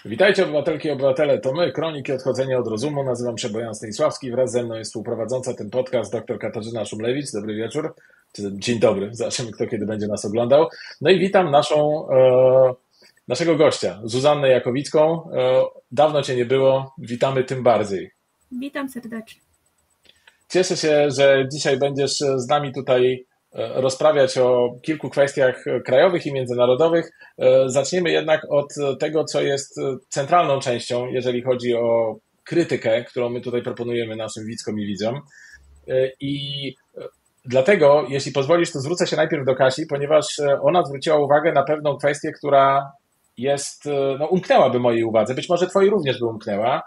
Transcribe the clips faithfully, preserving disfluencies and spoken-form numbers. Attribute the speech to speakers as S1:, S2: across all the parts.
S1: Witajcie obywatelki i obywatele, to my, Kroniki Odchodzenia od Rozumu. Nazywam się Bojan Stanisławski, wraz ze mną jest współprowadząca ten podcast dr Katarzyna Szumlewicz. Dobry wieczór, czy dzień dobry, zobaczymy kto kiedy będzie nas oglądał. No i witam naszą, e, naszego gościa, Zuzannę Jakowicką. E, dawno Cię nie było, witamy tym bardziej.
S2: Witam serdecznie.
S1: Cieszę się, że dzisiaj będziesz z nami tutaj rozprawiać o kilku kwestiach krajowych i międzynarodowych. Zaczniemy jednak od tego, co jest centralną częścią, jeżeli chodzi o krytykę, którą my tutaj proponujemy naszym widzkom i widzom. I dlatego, jeśli pozwolisz, to zwrócę się najpierw do Kasi, ponieważ ona zwróciła uwagę na pewną kwestię, która jest, no, umknęłaby mojej uwadze, być może twojej również by umknęła,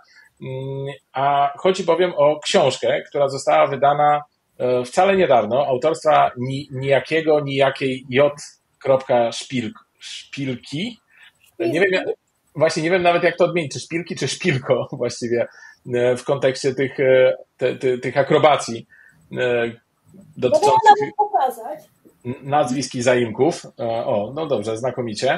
S1: a chodzi bowiem o książkę, która została wydana wcale niedawno, autorstwa ni, nijakiego, nijakiej J. Szpil, Szpilki. Nie wiem, właśnie nie wiem nawet jak to odmienić, czy Szpilki, czy Szpilko właściwie w kontekście tych, te, te, tych akrobacji dotyczących nazwisk i zaimków. O, no dobrze, znakomicie.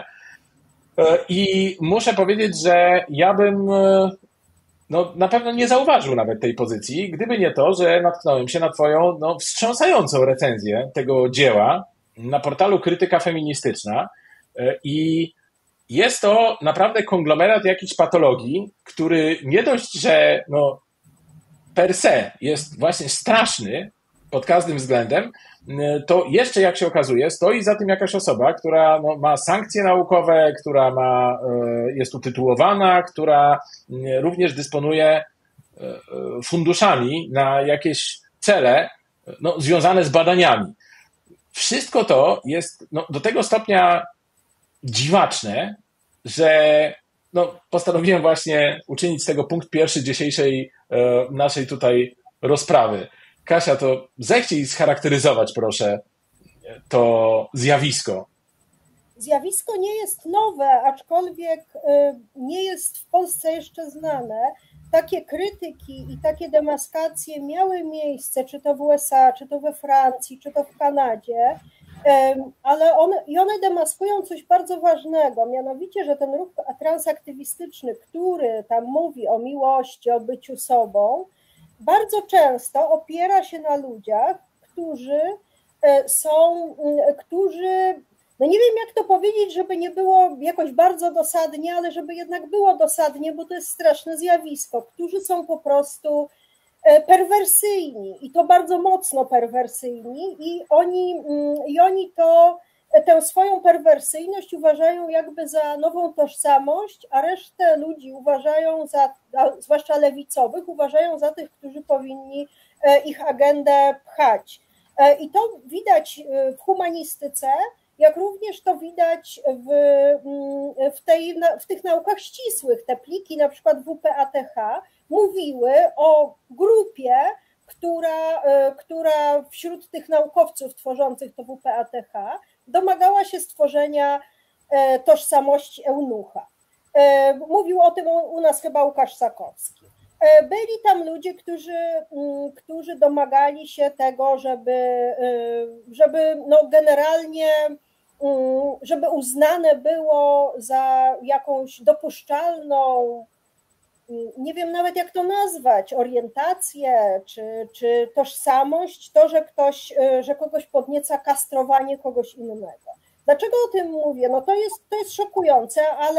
S1: I muszę powiedzieć, że ja bym no, na pewno nie zauważył nawet tej pozycji, gdyby nie to, że natknąłem się na twoją no, wstrząsającą recenzję tego dzieła na portalu Krytyka Feministyczna i jest to naprawdę konglomerat jakichś patologii, który nie dość, że no, per se jest właśnie straszny pod każdym względem, to jeszcze, jak się okazuje, stoi za tym jakaś osoba, która no, ma sankcje naukowe, która ma, jest utytułowana, która również dysponuje funduszami na jakieś cele no, związane z badaniami. Wszystko to jest no, do tego stopnia dziwaczne, że no, postanowiłem właśnie uczynić z tego punkt pierwszy dzisiejszej naszej tutaj rozprawy. Kasia, to zechciej scharakteryzować, proszę, to zjawisko.
S3: Zjawisko nie jest nowe, aczkolwiek nie jest w Polsce jeszcze znane. Takie krytyki i takie demaskacje miały miejsce, czy to w U S A, czy to we Francji, czy to w Kanadzie, ale one, i one demaskują coś bardzo ważnego, mianowicie, że ten ruch transaktywistyczny, który tam mówi o miłości, o byciu sobą, bardzo często opiera się na ludziach, którzy są, którzy, no nie wiem jak to powiedzieć, żeby nie było jakoś bardzo dosadnie, ale żeby jednak było dosadnie, bo to jest straszne zjawisko, którzy są po prostu perwersyjni i to bardzo mocno perwersyjni i oni, i oni to, tę swoją perwersyjność uważają jakby za nową tożsamość, a resztę ludzi uważają za, zwłaszcza lewicowych, uważają za tych, którzy powinni ich agendę pchać. I to widać w humanistyce, jak również to widać w, w, tej, w tych naukach ścisłych. Te pliki, na przykład W P A T H, mówiły o grupie, która, która wśród tych naukowców tworzących to W P A T H domagała się stworzenia tożsamości eunucha. Mówił o tym u nas chyba Łukasz Sakowski. Byli tam ludzie, którzy, którzy domagali się tego, żeby, żeby no generalnie, żeby uznane było za jakąś dopuszczalną, nie wiem nawet jak to nazwać, orientację czy, czy tożsamość, to, że ktoś, że kogoś podnieca kastrowanie kogoś innego. Dlaczego o tym mówię? No to jest, to jest szokujące, ale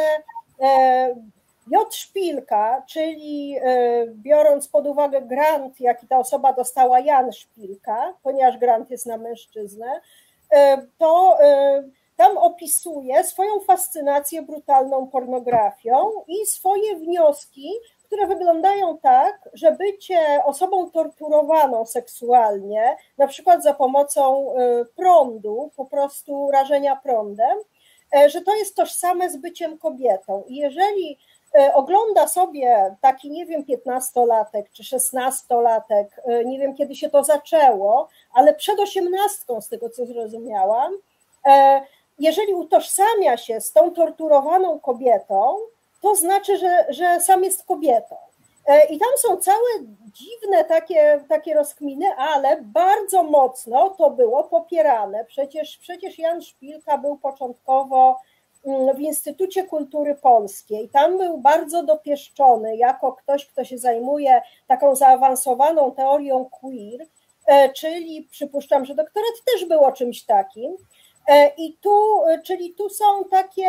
S3: J. Szpilka, czyli biorąc pod uwagę grant, jaki ta osoba dostała, Jan Szpilka, ponieważ grant jest na mężczyznę, to tam opisuje swoją fascynację brutalną pornografią i swoje wnioski, które wyglądają tak, że bycie osobą torturowaną seksualnie, na przykład za pomocą prądu, po prostu rażenia prądem, że to jest tożsame z byciem kobietą. I jeżeli ogląda sobie taki, nie wiem, piętnastolatek czy szesnastolatek, nie wiem kiedy się to zaczęło, ale przed osiemnastką, z tego co zrozumiałam, jeżeli utożsamia się z tą torturowaną kobietą, to znaczy, że, że sam jest kobietą. I tam są całe dziwne takie, takie rozkminy, ale bardzo mocno to było popierane. Przecież, przecież Jan Szpilka był początkowo w Instytucie Kultury Polskiej. Tam był bardzo dopieszczony jako ktoś, kto się zajmuje taką zaawansowaną teorią queer, czyli przypuszczam, że doktorat też był o czymś takim. I tu, czyli tu są takie,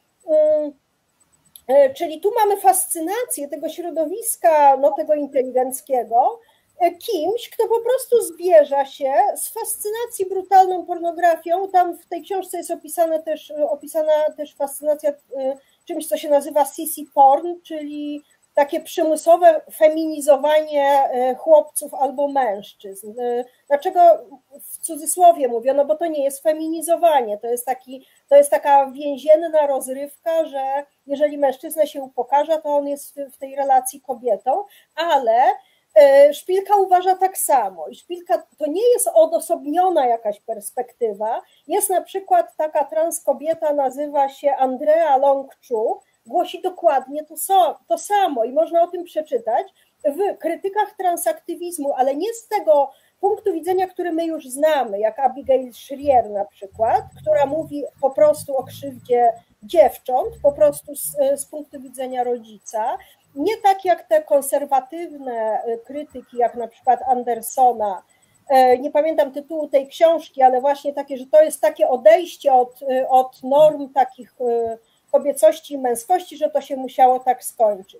S3: czyli tu mamy fascynację tego środowiska, no tego inteligenckiego, kimś, kto po prostu zbierza się z fascynacji brutalną pornografią. Tam w tej książce jest opisane też, opisana też fascynacja czymś, co się nazywa sissy porn, czyli takie przymusowe feminizowanie chłopców albo mężczyzn. Dlaczego w cudzysłowie mówię? No bo to nie jest feminizowanie, to jest, taki, to jest taka więzienna rozrywka, że jeżeli mężczyzna się upokarza, to on jest w tej relacji kobietą, ale Szpilka uważa tak samo i Szpilka to nie jest odosobniona jakaś perspektywa. Jest na przykład taka trans kobieta, nazywa się Andrea Long-Chu, głosi dokładnie to, so, to samo i można o tym przeczytać w krytykach transaktywizmu, ale nie z tego punktu widzenia, który my już znamy, jak Abigail Shrier na przykład, która mówi po prostu o krzywdzie dziewcząt, po prostu z, z punktu widzenia rodzica. Nie tak jak te konserwatywne krytyki, jak na przykład Andersona, nie pamiętam tytułu tej książki, ale właśnie takie, że to jest takie odejście od, od norm takich kobiecości i męskości, że to się musiało tak skończyć.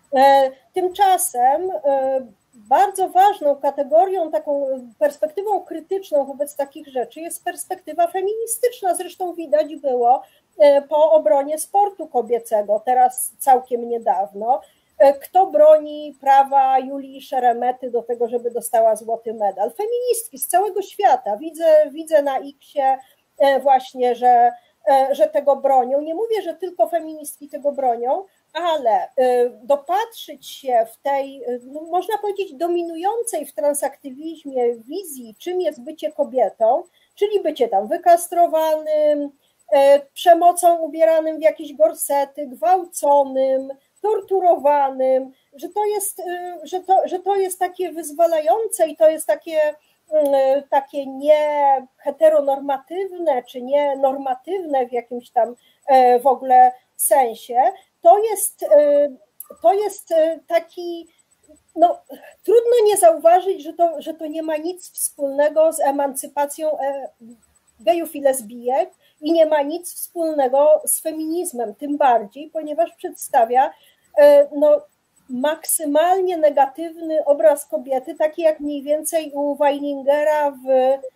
S3: Tymczasem bardzo ważną kategorią, taką perspektywą krytyczną wobec takich rzeczy jest perspektywa feministyczna. Zresztą widać było po obronie sportu kobiecego, teraz całkiem niedawno. Kto broni prawa Julii Szeremety do tego, żeby dostała złoty medal? Feministki z całego świata. Widzę, widzę na X-ie właśnie, że, że tego bronią. Nie mówię, że tylko feministki tego bronią, ale dopatrzyć się w tej, no można powiedzieć, dominującej w transaktywizmie wizji, czym jest bycie kobietą, czyli bycie tam wykastrowanym, przemocą ubieranym w jakieś gorsety, gwałconym, torturowanym, że to jest, że to, że to jest takie wyzwalające i to jest takie, takie nie heteronormatywne, czy nie normatywne w jakimś tam w ogóle sensie, to jest, to jest taki, no trudno nie zauważyć, że to, że to nie ma nic wspólnego z emancypacją gejów i lesbijek i nie ma nic wspólnego z feminizmem, tym bardziej, ponieważ przedstawia no, maksymalnie negatywny obraz kobiety, taki jak mniej więcej u Weiningera w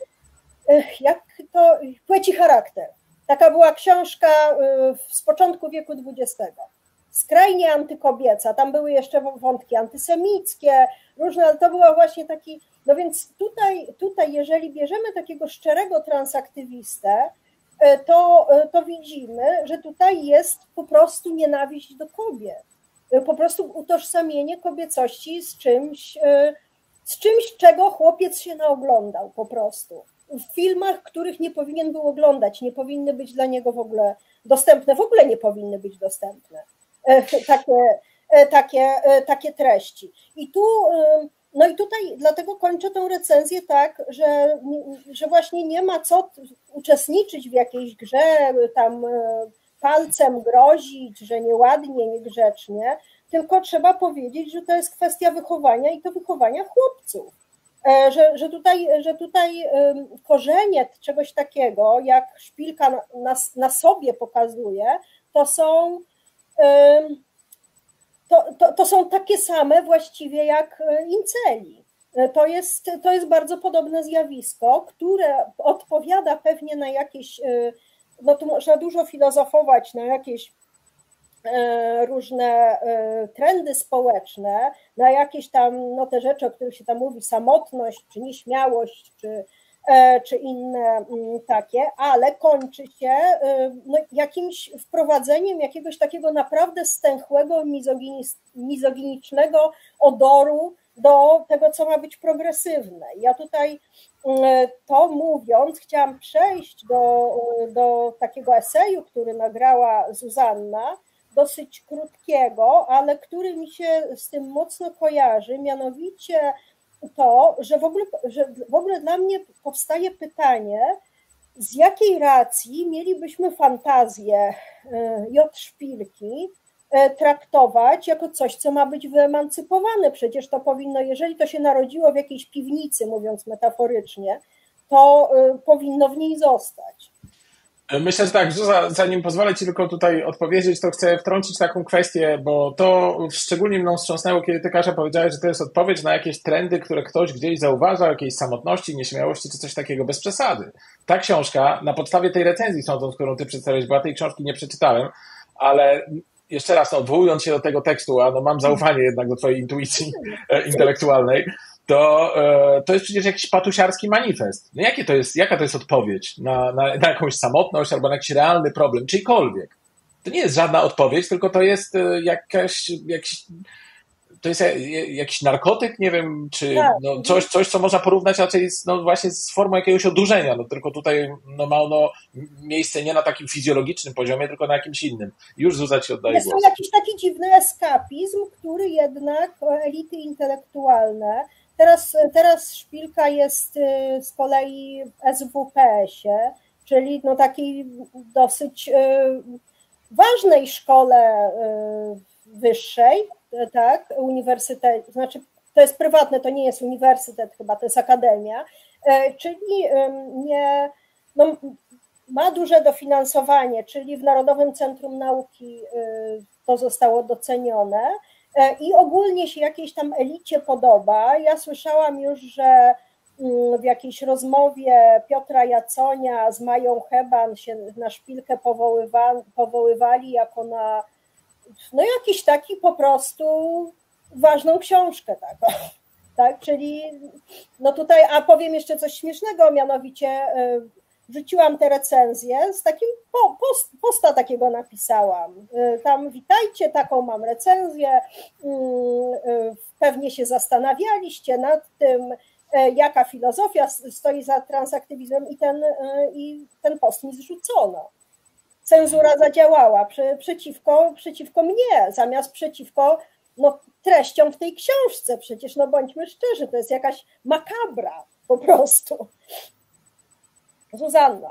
S3: jak to, Płeć i charakter. Taka była książka z początku wieku dwudziestego. Skrajnie antykobieca, tam były jeszcze wątki antysemickie, różne, ale to była właśnie taki, no więc tutaj, tutaj jeżeli bierzemy takiego szczerego transaktywistę, to, to widzimy, że tutaj jest po prostu nienawiść do kobiet. Po prostu utożsamienie kobiecości z czymś, z czymś, czego chłopiec się naoglądał po prostu. W filmach, których nie powinien był oglądać, nie powinny być dla niego w ogóle dostępne, w ogóle nie powinny być dostępne takie, takie, takie treści. I tu, no i tutaj dlatego kończę tę recenzję tak, że, że właśnie nie ma co uczestniczyć w jakiejś grze, tam palcem grozić, że nieładnie, niegrzecznie, tylko trzeba powiedzieć, że to jest kwestia wychowania i to wychowania chłopców. Że, że, tutaj, że tutaj korzenie czegoś takiego, jak Szpilka na, na sobie pokazuje, to są, to, to, to są takie same właściwie jak inceli. To jest, to jest bardzo podobne zjawisko, które odpowiada pewnie na jakieś, no tu można dużo filozofować, na jakieś różne trendy społeczne, na jakieś tam, no te rzeczy, o których się tam mówi, samotność, czy nieśmiałość, czy, czy inne takie, ale kończy się no, jakimś wprowadzeniem jakiegoś takiego naprawdę stęchłego, mizoginicznego odoru do tego, co ma być progresywne. Ja tutaj to mówiąc, chciałam przejść do, do takiego eseju, który nagrała Zuzanna, dosyć krótkiego, ale który mi się z tym mocno kojarzy, mianowicie to, że w ogóle, że w ogóle dla mnie powstaje pytanie, z jakiej racji mielibyśmy fantazję J. Szpilki traktować jako coś, co ma być wyemancypowane? Przecież to powinno, jeżeli to się narodziło w jakiejś piwnicy, mówiąc metaforycznie, to powinno w niej zostać.
S1: Myślę, że tak, Zuza, zanim pozwolę Ci tylko tutaj odpowiedzieć, to chcę wtrącić taką kwestię, bo to szczególnie mną wstrząsnęło, kiedy Ty, Kasia, powiedziałeś, że to jest odpowiedź na jakieś trendy, które ktoś gdzieś zauważa, jakiejś samotności, nieśmiałości czy coś takiego, bez przesady. Ta książka, na podstawie tej recenzji sądząc, którą Ty przedstawiłeś, bo ja tej książki nie przeczytałem, ale jeszcze raz, no, odwołując się do tego tekstu, a no mam zaufanie jednak do Twojej intuicji intelektualnej, to, to jest przecież jakiś patusiarski manifest. No jakie to jest, jaka to jest odpowiedź na, na, na jakąś samotność albo na jakiś realny problem, czyjkolwiek? To nie jest żadna odpowiedź, tylko to jest jakaś, jakiś, to jest jakiś narkotyk, nie wiem, czy no coś, coś, co można porównać raczej z, no właśnie z formą jakiegoś odurzenia, no tylko tutaj no ma ono miejsce nie na takim fizjologicznym poziomie, tylko na jakimś innym. Już Zuza Ci oddaję
S3: głos. Jest to jakiś taki dziwny eskapizm, który jednak elity intelektualne, teraz, teraz Szpilka jest z kolei w S W P S-ie, czyli no takiej dosyć ważnej szkole wyższej, tak, uniwersytet, znaczy to jest prywatne, to nie jest uniwersytet chyba, to jest akademia, czyli nie, no, ma duże dofinansowanie, czyli w Narodowym Centrum Nauki to zostało docenione i ogólnie się jakiejś tam elicie podoba. Ja słyszałam już, że w jakiejś rozmowie Piotra Jaconia z Mają Heban się na Szpilkę powoływa, powoływali jako na no jakiś taki po prostu ważną książkę taką, tak, czyli no tutaj, a powiem jeszcze coś śmiesznego, mianowicie wrzuciłam tę recenzję, z takim post, posta takiego napisałam, tam witajcie, taką mam recenzję, pewnie się zastanawialiście nad tym, jaka filozofia stoi za transaktywizmem i ten, i ten post mi zrzucono. Cenzura zadziałała przeciwko, przeciwko mnie, zamiast przeciwko no, treściom w tej książce. Przecież, no bądźmy szczerzy, to jest jakaś makabra po prostu. Zuzanna.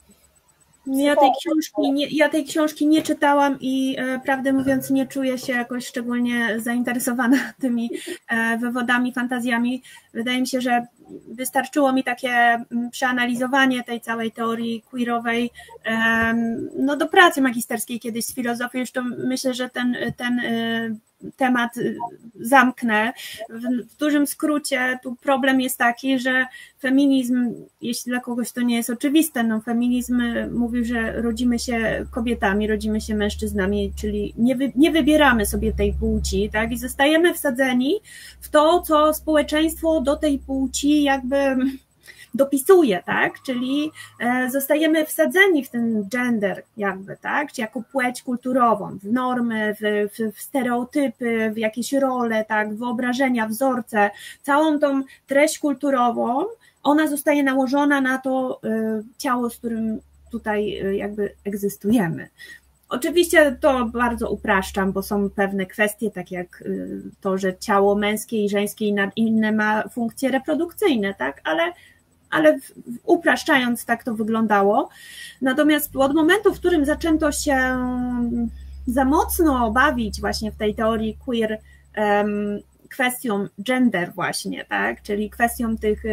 S2: Ja tej, książki nie, ja tej książki nie czytałam i e, prawdę mówiąc nie czuję się jakoś szczególnie zainteresowana tymi e, wywodami, fantazjami. Wydaje mi się, że wystarczyło mi takie przeanalizowanie tej całej teorii queerowej e, no do pracy magisterskiej kiedyś z filozofii. Już to myślę, że ten, ten e, temat zamknę. W, w dużym skrócie tu problem jest taki, że feminizm, jeśli dla kogoś to nie jest oczywiste, no feminizm mówił, że rodzimy się kobietami, rodzimy się mężczyznami, czyli nie, wy, nie wybieramy sobie tej płci, tak, i zostajemy wsadzeni w to, co społeczeństwo do tej płci jakby dopisuje, tak, czyli zostajemy wsadzeni w ten gender jakby, tak, czy jako płeć kulturową, w normy, w, w, w stereotypy, w jakieś role, tak, wyobrażenia, wzorce, całą tą treść kulturową, ona zostaje nałożona na to ciało, z którym tutaj jakby egzystujemy. Oczywiście to bardzo upraszczam, bo są pewne kwestie, tak jak to, że ciało męskie i żeńskie i inne ma funkcje reprodukcyjne, tak, ale ale upraszczając tak to wyglądało. Natomiast od momentu, w którym zaczęto się za mocno bawić właśnie w tej teorii queer um, kwestią gender właśnie, tak, czyli kwestią tych,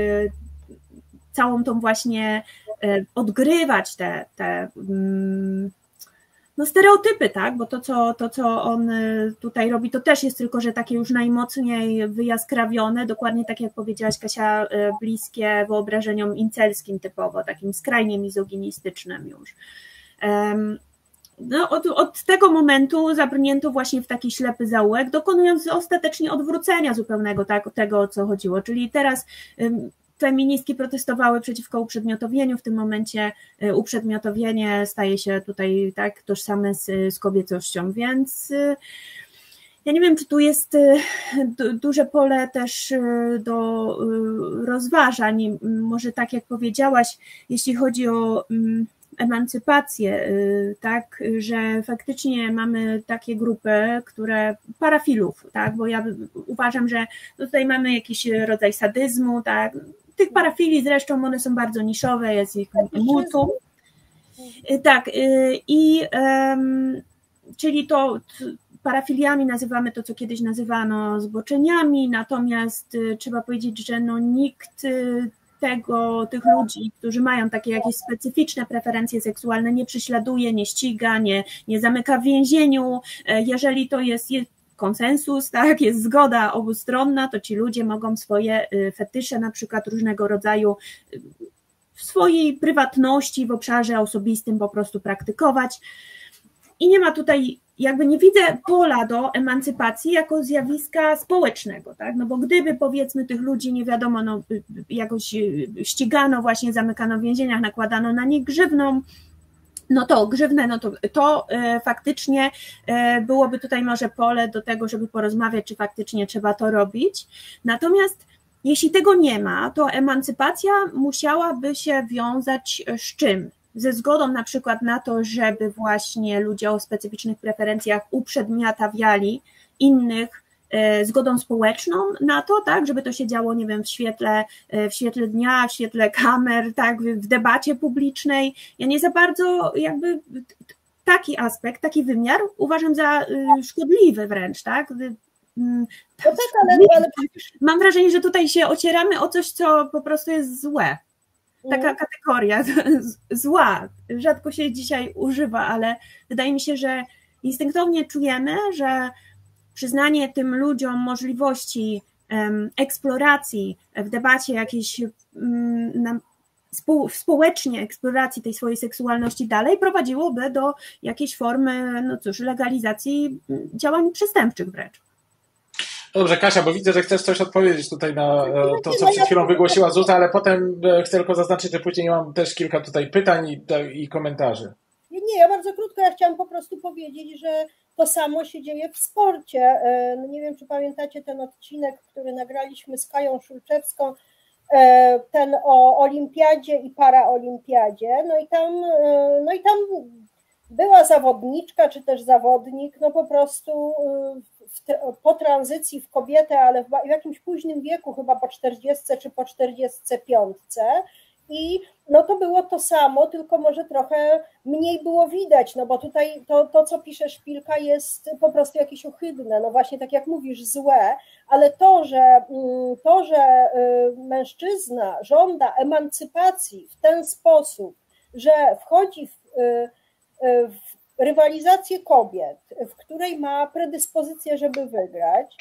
S2: całą tą właśnie odgrywać te, te um, no stereotypy, tak, bo to co, to, co on tutaj robi, to też jest tylko, że takie już najmocniej wyjaskrawione, dokładnie tak jak powiedziałaś, Kasia, bliskie wyobrażeniom incelskim typowo, takim skrajnie mizoginistycznym już. No, od, od tego momentu zabrnięto właśnie w taki ślepy zaułek, dokonując ostatecznie odwrócenia zupełnego tak, tego, o co chodziło, czyli teraz feministki protestowały przeciwko uprzedmiotowieniu, w tym momencie uprzedmiotowienie staje się tutaj tak tożsame z, z kobiecością, więc ja nie wiem, czy tu jest duże pole też do rozważań, może tak jak powiedziałaś, jeśli chodzi o emancypację, tak, że faktycznie mamy takie grupy, które parafilów, tak, bo ja uważam, że tutaj mamy jakiś rodzaj sadyzmu, tak, tych parafilii zresztą one są bardzo niszowe, jest ich multum. Tak, i um, czyli to parafiliami nazywamy to, co kiedyś nazywano zboczeniami, natomiast trzeba powiedzieć, że no nikt tego, tych ludzi, którzy mają takie jakieś specyficzne preferencje seksualne, nie prześladuje, nie ściga, nie, nie zamyka w więzieniu. Jeżeli to jest, jest konsensus, tak, jest zgoda obustronna, to ci ludzie mogą swoje fetysze na przykład różnego rodzaju w swojej prywatności, w obszarze osobistym po prostu praktykować. I nie ma tutaj, jakby nie widzę pola do emancypacji jako zjawiska społecznego, tak? No bo gdyby powiedzmy tych ludzi nie wiadomo, no jakoś ścigano, właśnie zamykano w więzieniach, nakładano na nich grzywną, no to grzywnę, no to, to e, faktycznie e, byłoby tutaj może pole do tego, żeby porozmawiać, czy faktycznie trzeba to robić. Natomiast jeśli tego nie ma, to emancypacja musiałaby się wiązać z czym? Ze zgodą na przykład na to, żeby właśnie ludzie o specyficznych preferencjach uprzedmiotawiali innych, e, zgodą społeczną na to, tak, żeby to się działo, nie wiem, w świetle, w świetle dnia, w świetle kamer, tak, w debacie publicznej. Ja nie za bardzo jakby taki aspekt, taki wymiar uważam za szkodliwy wręcz, tak.
S3: No tak, ale, ale...
S2: Mam wrażenie, że tutaj się ocieramy o coś, co po prostu jest złe. Taka kategoria zła, rzadko się dzisiaj używa, ale wydaje mi się, że instynktownie czujemy, że przyznanie tym ludziom możliwości um, eksploracji w debacie jakiejś um, na, spo, społecznie eksploracji tej swojej seksualności dalej prowadziłoby do jakiejś formy, no cóż, legalizacji działań przestępczych wręcz.
S1: Dobrze, Kasia, bo widzę, że chcesz coś odpowiedzieć tutaj na to, co przed chwilą wygłosiła Zuza, ale potem chcę tylko zaznaczyć, że później mam też kilka tutaj pytań i, i komentarzy.
S3: Nie, ja bardzo krótko, ja chciałam po prostu powiedzieć, że to samo się dzieje w sporcie. No nie wiem, czy pamiętacie ten odcinek, który nagraliśmy z Kają Szulczewską, ten o olimpiadzie i paraolimpiadzie, no i tam, no i tam była zawodniczka, czy też zawodnik, no po prostu w, po tranzycji w kobietę, ale w, w jakimś późnym wieku, chyba po czterdziestce czy po czterdziestce piątce, i no to było to samo, tylko może trochę mniej było widać, no bo tutaj to, to co pisze Szpilka, jest po prostu jakieś ohydne, no właśnie tak jak mówisz, złe, ale to, że, to, że mężczyzna żąda emancypacji w ten sposób, że wchodzi w, w rywalizację kobiet, w której ma predyspozycję, żeby wygrać,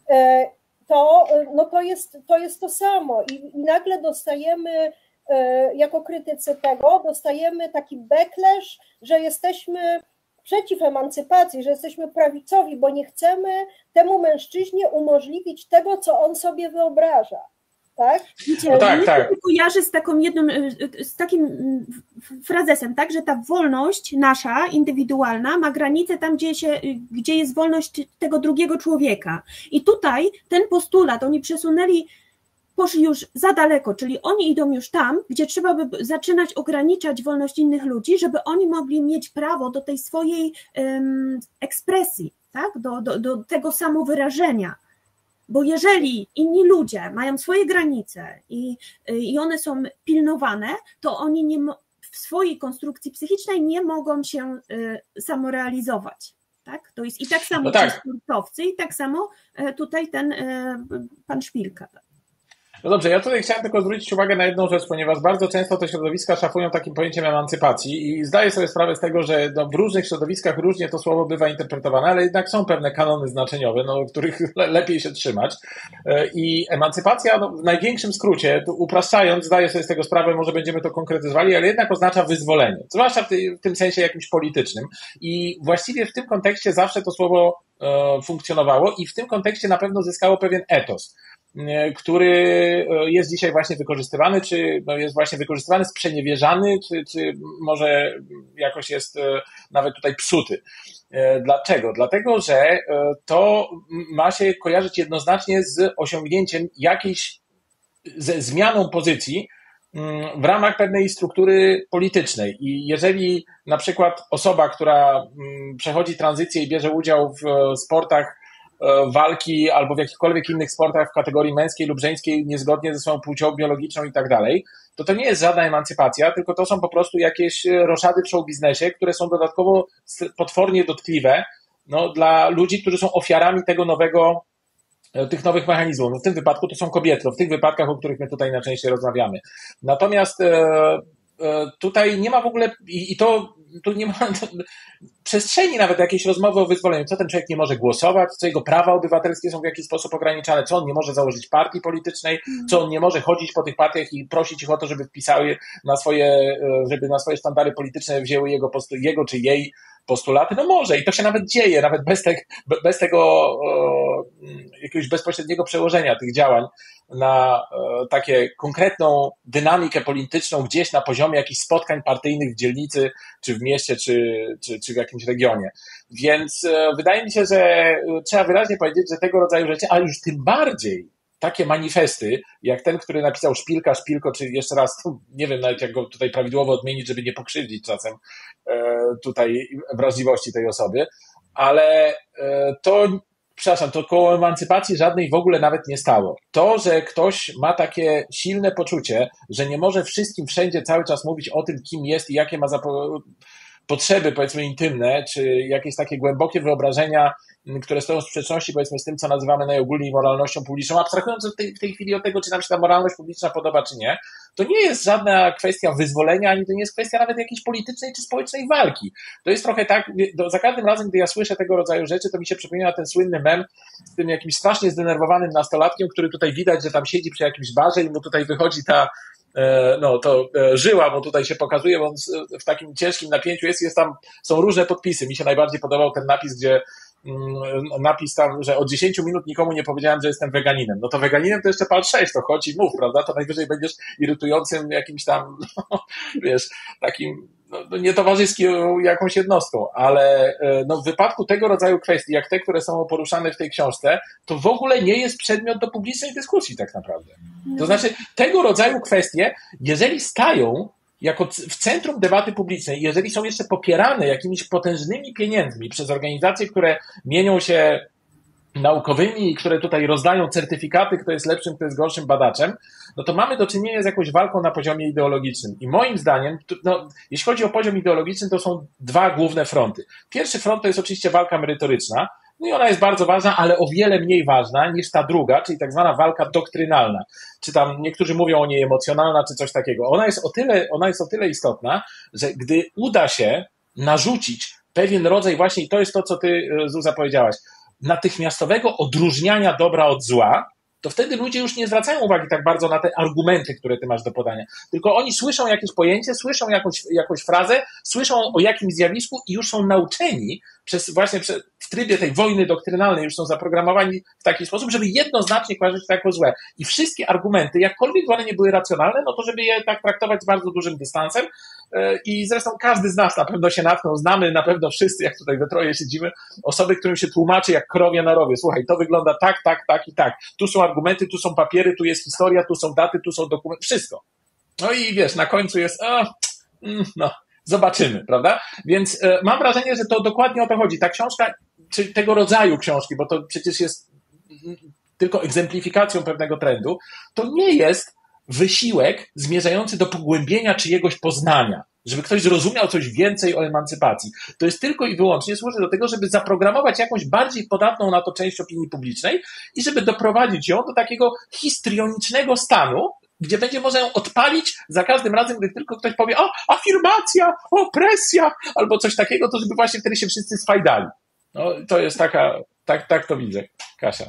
S3: to, no to, jest, to jest to samo i, i nagle dostajemy jako krytycy tego, dostajemy taki backlash, że jesteśmy przeciw emancypacji, że jesteśmy prawicowi, bo nie chcemy temu mężczyźnie umożliwić tego, co on sobie wyobraża. Tak?
S2: Wiecie, no tak, tak. Kojarzy z taką jednym, z takim frazesem, tak, że ta wolność nasza, indywidualna, ma granicę tam, gdzie, się, gdzie jest wolność tego drugiego człowieka. I tutaj ten postulat, oni przesunęli, poszli już za daleko, czyli oni idą już tam, gdzie trzeba by zaczynać ograniczać wolność innych ludzi, żeby oni mogli mieć prawo do tej swojej um, ekspresji, tak, do, do, do tego samowyrażenia. Bo jeżeli inni ludzie mają swoje granice i, i one są pilnowane, to oni nie, w swojej konstrukcji psychicznej nie mogą się y, samorealizować. Tak? To jest i tak samo no tak. ci sportowcy, i tak samo tutaj ten y, pan Szpilka.
S1: No dobrze, ja tutaj chciałem tylko zwrócić uwagę na jedną rzecz, ponieważ bardzo często te środowiska szafują takim pojęciem emancypacji i zdaję sobie sprawę z tego, że no, w różnych środowiskach różnie to słowo bywa interpretowane, ale jednak są pewne kanony znaczeniowe, no, których le- lepiej się trzymać. I emancypacja, no, w największym skrócie, tu upraszczając, zdaję sobie z tego sprawę, może będziemy to konkretyzowali, ale jednak oznacza wyzwolenie, zwłaszcza w, tej, w tym sensie jakimś politycznym. I właściwie w tym kontekście zawsze to słowo e, funkcjonowało i w tym kontekście na pewno zyskało pewien etos, który jest dzisiaj właśnie wykorzystywany, czy jest właśnie wykorzystywany, sprzeniewierzany, czy, czy może jakoś jest nawet tutaj psuty. Dlaczego? Dlatego, że to ma się kojarzyć jednoznacznie z osiągnięciem jakiejś, ze zmianą pozycji w ramach pewnej struktury politycznej. I jeżeli na przykład osoba, która przechodzi tranzycję i bierze udział w sportach walki albo w jakichkolwiek innych sportach w kategorii męskiej lub żeńskiej niezgodnie ze swoją płcią biologiczną i tak dalej, to to nie jest żadna emancypacja, tylko to są po prostu jakieś roszady w show biznesie, które są dodatkowo potwornie dotkliwe no, dla ludzi, którzy są ofiarami tego nowego, tych nowych mechanizmów. No, w tym wypadku to są kobiety, w tych wypadkach, o których my tutaj najczęściej rozmawiamy. Natomiast e, e, tutaj nie ma w ogóle, i, i to tu nie ma to, przestrzeni nawet jakiejś rozmowy o wyzwoleniu. Co ten człowiek nie może głosować, co jego prawa obywatelskie są w jakiś sposób ograniczane, co on nie może założyć partii politycznej, co on nie może chodzić po tych partiach i prosić ich o to, żeby wpisały na swoje, żeby na swoje sztandary polityczne wzięły jego, jego czy jej postulaty. No może i to się nawet dzieje, nawet bez, te, bez tego o, jakiegoś bezpośredniego przełożenia tych działań na e, takie konkretną dynamikę polityczną gdzieś na poziomie jakichś spotkań partyjnych w dzielnicy, czy w mieście, czy, czy, czy w jakimś regionie. Więc e, wydaje mi się, że trzeba wyraźnie powiedzieć, że tego rodzaju rzeczy, ale już tym bardziej takie manifesty, jak ten, który napisał Szpilka, Szpilko, czy jeszcze raz, nie wiem nawet jak go tutaj prawidłowo odmienić, żeby nie pokrzywdzić czasem e, tutaj wrażliwości tej osoby, ale e, to Przepraszam, to koło emancypacji żadnej w ogóle nawet nie stało. To, że ktoś ma takie silne poczucie, że nie może wszystkim wszędzie cały czas mówić o tym, kim jest i jakie ma zapo- potrzeby, powiedzmy, intymne, czy jakieś takie głębokie wyobrażenia, które stoją w sprzeczności, powiedzmy, z tym, co nazywamy najogólniej moralnością publiczną, abstrahując w tej, w tej chwili od tego, czy nam się ta moralność publiczna podoba, czy nie, to nie jest żadna kwestia wyzwolenia, ani to nie jest kwestia nawet jakiejś politycznej czy społecznej walki. To jest trochę tak, do, za każdym razem, gdy ja słyszę tego rodzaju rzeczy, to mi się przypomina ten słynny mem z tym jakimś strasznie zdenerwowanym nastolatkiem, który tutaj widać, że tam siedzi przy jakimś barze i mu tutaj wychodzi ta no to żyła, bo tutaj się pokazuje, bo on w takim ciężkim napięciu jest, jest tam, są różne podpisy. Mi się najbardziej podobał ten napis, gdzie napis tam, że od dziesięciu minut nikomu nie powiedziałem, że jestem weganinem. No to weganinem to jeszcze pal sześć, to chodź i mów, prawda? To najwyżej będziesz irytującym jakimś tam, no, wiesz, takim no, nietowarzyską jakąś jednostką, ale no, w wypadku tego rodzaju kwestii, jak te, które są poruszane w tej książce, to w ogóle nie jest przedmiot do publicznej dyskusji tak naprawdę. To znaczy, tego rodzaju kwestie, jeżeli stają jako w centrum debaty publicznej, jeżeli są jeszcze popierane jakimiś potężnymi pieniędzmi przez organizacje, które mienią się naukowymi i które tutaj rozdają certyfikaty, kto jest lepszym, kto jest gorszym badaczem, no to mamy do czynienia z jakąś walką na poziomie ideologicznym. I moim zdaniem, no, jeśli chodzi o poziom ideologiczny, to są dwa główne fronty. Pierwszy front to jest oczywiście walka merytoryczna, no i ona jest bardzo ważna, ale o wiele mniej ważna niż ta druga, czyli tak zwana walka doktrynalna. Czy tam niektórzy mówią o niej emocjonalna, czy coś takiego. Ona jest o tyle, ona jest o tyle istotna, że gdy uda się narzucić pewien rodzaj właśnie, i to jest to, co ty, Zuza, powiedziałaś, natychmiastowego odróżniania dobra od zła, to wtedy ludzie już nie zwracają uwagi tak bardzo na te argumenty, które ty masz do podania. Tylko oni słyszą jakieś pojęcie, słyszą jakąś, jakąś frazę, słyszą o jakimś zjawisku i już są nauczeni przez właśnie przez, w trybie tej wojny doktrynalnej, już są zaprogramowani w taki sposób, żeby jednoznacznie kojarzyć to jako złe. I wszystkie argumenty, jakkolwiek one nie były racjonalne, no to żeby je tak traktować z bardzo dużym dystansem. I zresztą każdy z nas na pewno się natknął, znamy na pewno wszyscy, jak tutaj we troje siedzimy, osoby, którym się tłumaczy jak krowie na rowie. Słuchaj, to wygląda tak, tak, tak i tak. Tu są argumenty, tu są papiery, tu jest historia, tu są daty, tu są dokumenty, wszystko. No i wiesz, na końcu jest, o, no, zobaczymy, prawda? Więc e, mam wrażenie, że to dokładnie o to chodzi. Ta książka, czy tego rodzaju książki, bo to przecież jest tylko egzemplifikacją pewnego trendu, to nie jest wysiłek zmierzający do pogłębienia czyjegoś poznania, żeby ktoś zrozumiał coś więcej o emancypacji. To jest tylko i wyłącznie służy do tego, żeby zaprogramować jakąś bardziej podatną na to część opinii publicznej i żeby doprowadzić ją do takiego histrionicznego stanu, gdzie będzie można ją odpalić za każdym razem, gdy tylko ktoś powie o, afirmacja, opresja, albo coś takiego, to żeby właśnie wtedy się wszyscy sfajdali. No, to jest taka, tak, tak to widzę. Kasia.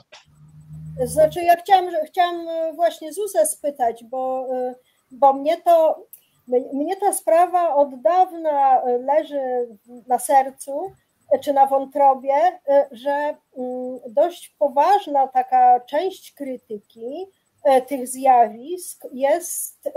S3: Znaczy ja chciałam, chciałam właśnie Zuzę spytać, bo, bo mnie to, mnie ta sprawa od dawna leży na sercu, czy na wątrobie, że dość poważna taka część krytyki tych zjawisk jest,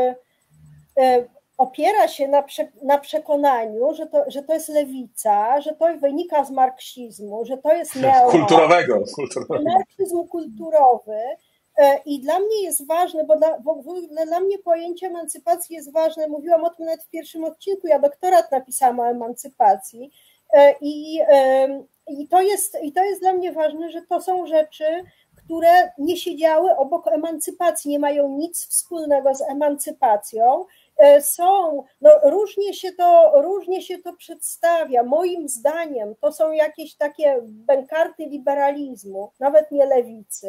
S3: opiera się na, prze, na przekonaniu, że to, że to jest lewica, że to wynika z marksizmu, że to jest neo...
S1: Kulturowego. kulturowego.
S3: Marksizm kulturowy. I dla mnie jest ważne, bo dla, bo dla mnie pojęcie emancypacji jest ważne. Mówiłam o tym nawet w pierwszym odcinku. Ja doktorat napisałam o emancypacji i i to jest, i to jest dla mnie ważne, że to są rzeczy, które nie siedziały obok emancypacji, nie mają nic wspólnego z emancypacją. Są, no różnie się to, różnie się to przedstawia. Moim zdaniem to są jakieś takie bękarty liberalizmu, nawet nie lewicy.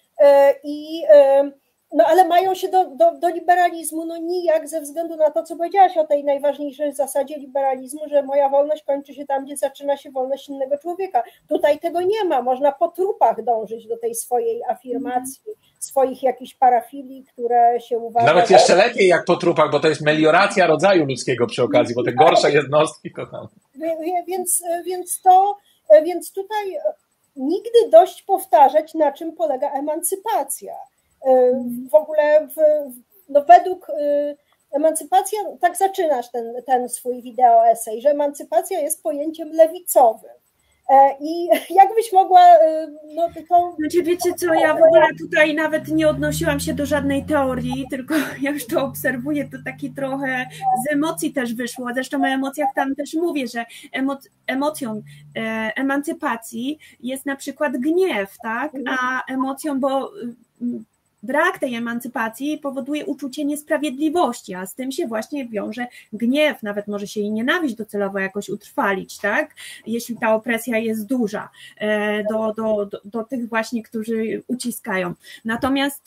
S3: I, no ale mają się do, do, do liberalizmu no nijak ze względu na to, co powiedziałaś o tej najważniejszej zasadzie liberalizmu, że moja wolność kończy się tam, gdzie zaczyna się wolność innego człowieka. Tutaj tego nie ma, można po trupach dążyć do tej swojej afirmacji, swoich jakichś parafilii, które się uważa...
S1: Nawet jeszcze lepiej jak po trupach, bo to jest melioracja rodzaju ludzkiego przy okazji, bo te gorsze jednostki to tam...
S3: Więc, więc, to, więc tutaj nigdy dość powtarzać, na czym polega emancypacja. W ogóle w, no według emancypacja, tak zaczynasz ten, ten swój wideo esej, że emancypacja jest pojęciem lewicowym. I jakbyś mogła... No, to...
S2: Znaczy wiecie co, ja w ogóle tutaj nawet nie odnosiłam się do żadnej teorii, tylko ja już to obserwuję, to taki trochę z emocji też wyszło, zresztą o emocjach tam też mówię, że emoc- emocją e, emancypacji jest na przykład gniew, tak, a emocją, bo brak tej emancypacji powoduje uczucie niesprawiedliwości, a z tym się właśnie wiąże gniew, nawet może się i nienawiść docelowo jakoś utrwalić, tak? Jeśli ta opresja jest duża do, do, do, do tych właśnie, którzy uciskają. Natomiast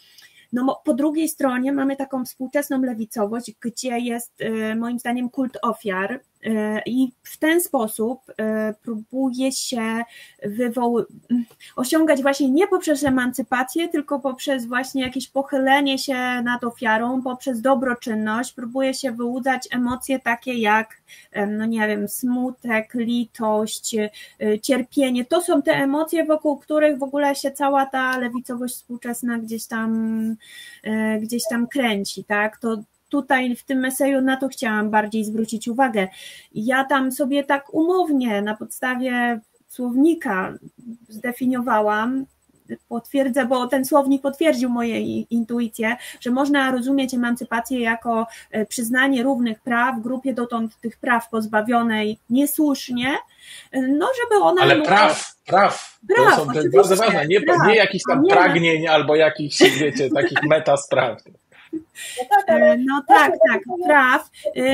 S2: no, po drugiej stronie mamy taką współczesną lewicowość, gdzie jest moim zdaniem kult ofiar i w ten sposób próbuje się wywoł- osiągać właśnie nie poprzez emancypację, tylko poprzez właśnie jakieś pochylenie się nad ofiarą, poprzez dobroczynność, próbuje się wyłudzać emocje takie jak, no nie wiem, smutek, litość, cierpienie. To są te emocje, wokół których w ogóle się cała ta lewicowość współczesna gdzieś tam, gdzieś tam kręci, tak? To tutaj w tym eseju na to chciałam bardziej zwrócić uwagę. Ja tam sobie tak umownie na podstawie słownika zdefiniowałam, potwierdzę, bo ten słownik potwierdził moje intuicje, że można rozumieć emancypację jako przyznanie równych praw grupie dotąd tych praw pozbawionej niesłusznie, no żeby ona...
S1: Ale mogła... praw, praw, praw, to są te bardzo ważne, nie, praw, nie jakichś tam nie pragnień ma... albo jakichś, wiecie, takich metaspraw.
S2: No tak, ale... no tak, tak, praw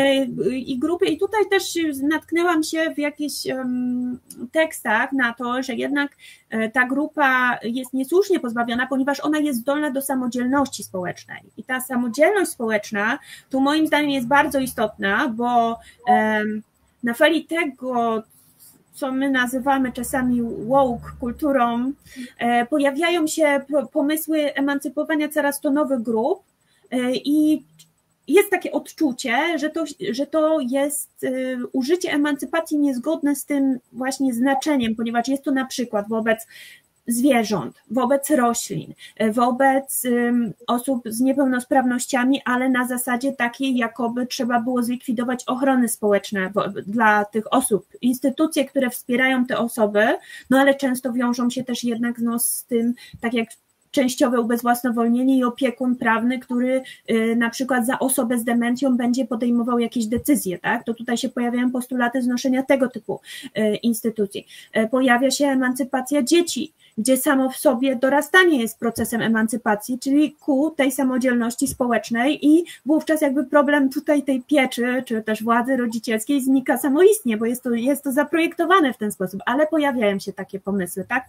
S2: i grupy, i tutaj też natknęłam się w jakichś um, tekstach na to, że jednak ta grupa jest niesłusznie pozbawiona, ponieważ ona jest zdolna do samodzielności społecznej i ta samodzielność społeczna tu moim zdaniem jest bardzo istotna, bo um, na fali tego, co my nazywamy czasami woke kulturą, e, pojawiają się pomysły emancypowania coraz to nowych grup, i jest takie odczucie, że to, że to jest użycie emancypacji niezgodne z tym właśnie znaczeniem, ponieważ jest to na przykład wobec zwierząt, wobec roślin, wobec osób z niepełnosprawnościami, ale na zasadzie takiej, jakoby trzeba było zlikwidować ochrony społeczne dla tych osób, instytucje, które wspierają te osoby, no ale często wiążą się też jednak no, z tym, tak jak częściowe ubezwłasnowolnienie i opiekun prawny, który na przykład za osobę z demencją będzie podejmował jakieś decyzje, tak? To tutaj się pojawiają postulaty znoszenia tego typu instytucji. Pojawia się emancypacja dzieci, gdzie samo w sobie dorastanie jest procesem emancypacji, czyli ku tej samodzielności społecznej i wówczas jakby problem tutaj tej pieczy, czy też władzy rodzicielskiej znika samoistnie, bo jest to, jest to zaprojektowane w ten sposób, ale pojawiają się takie pomysły, tak?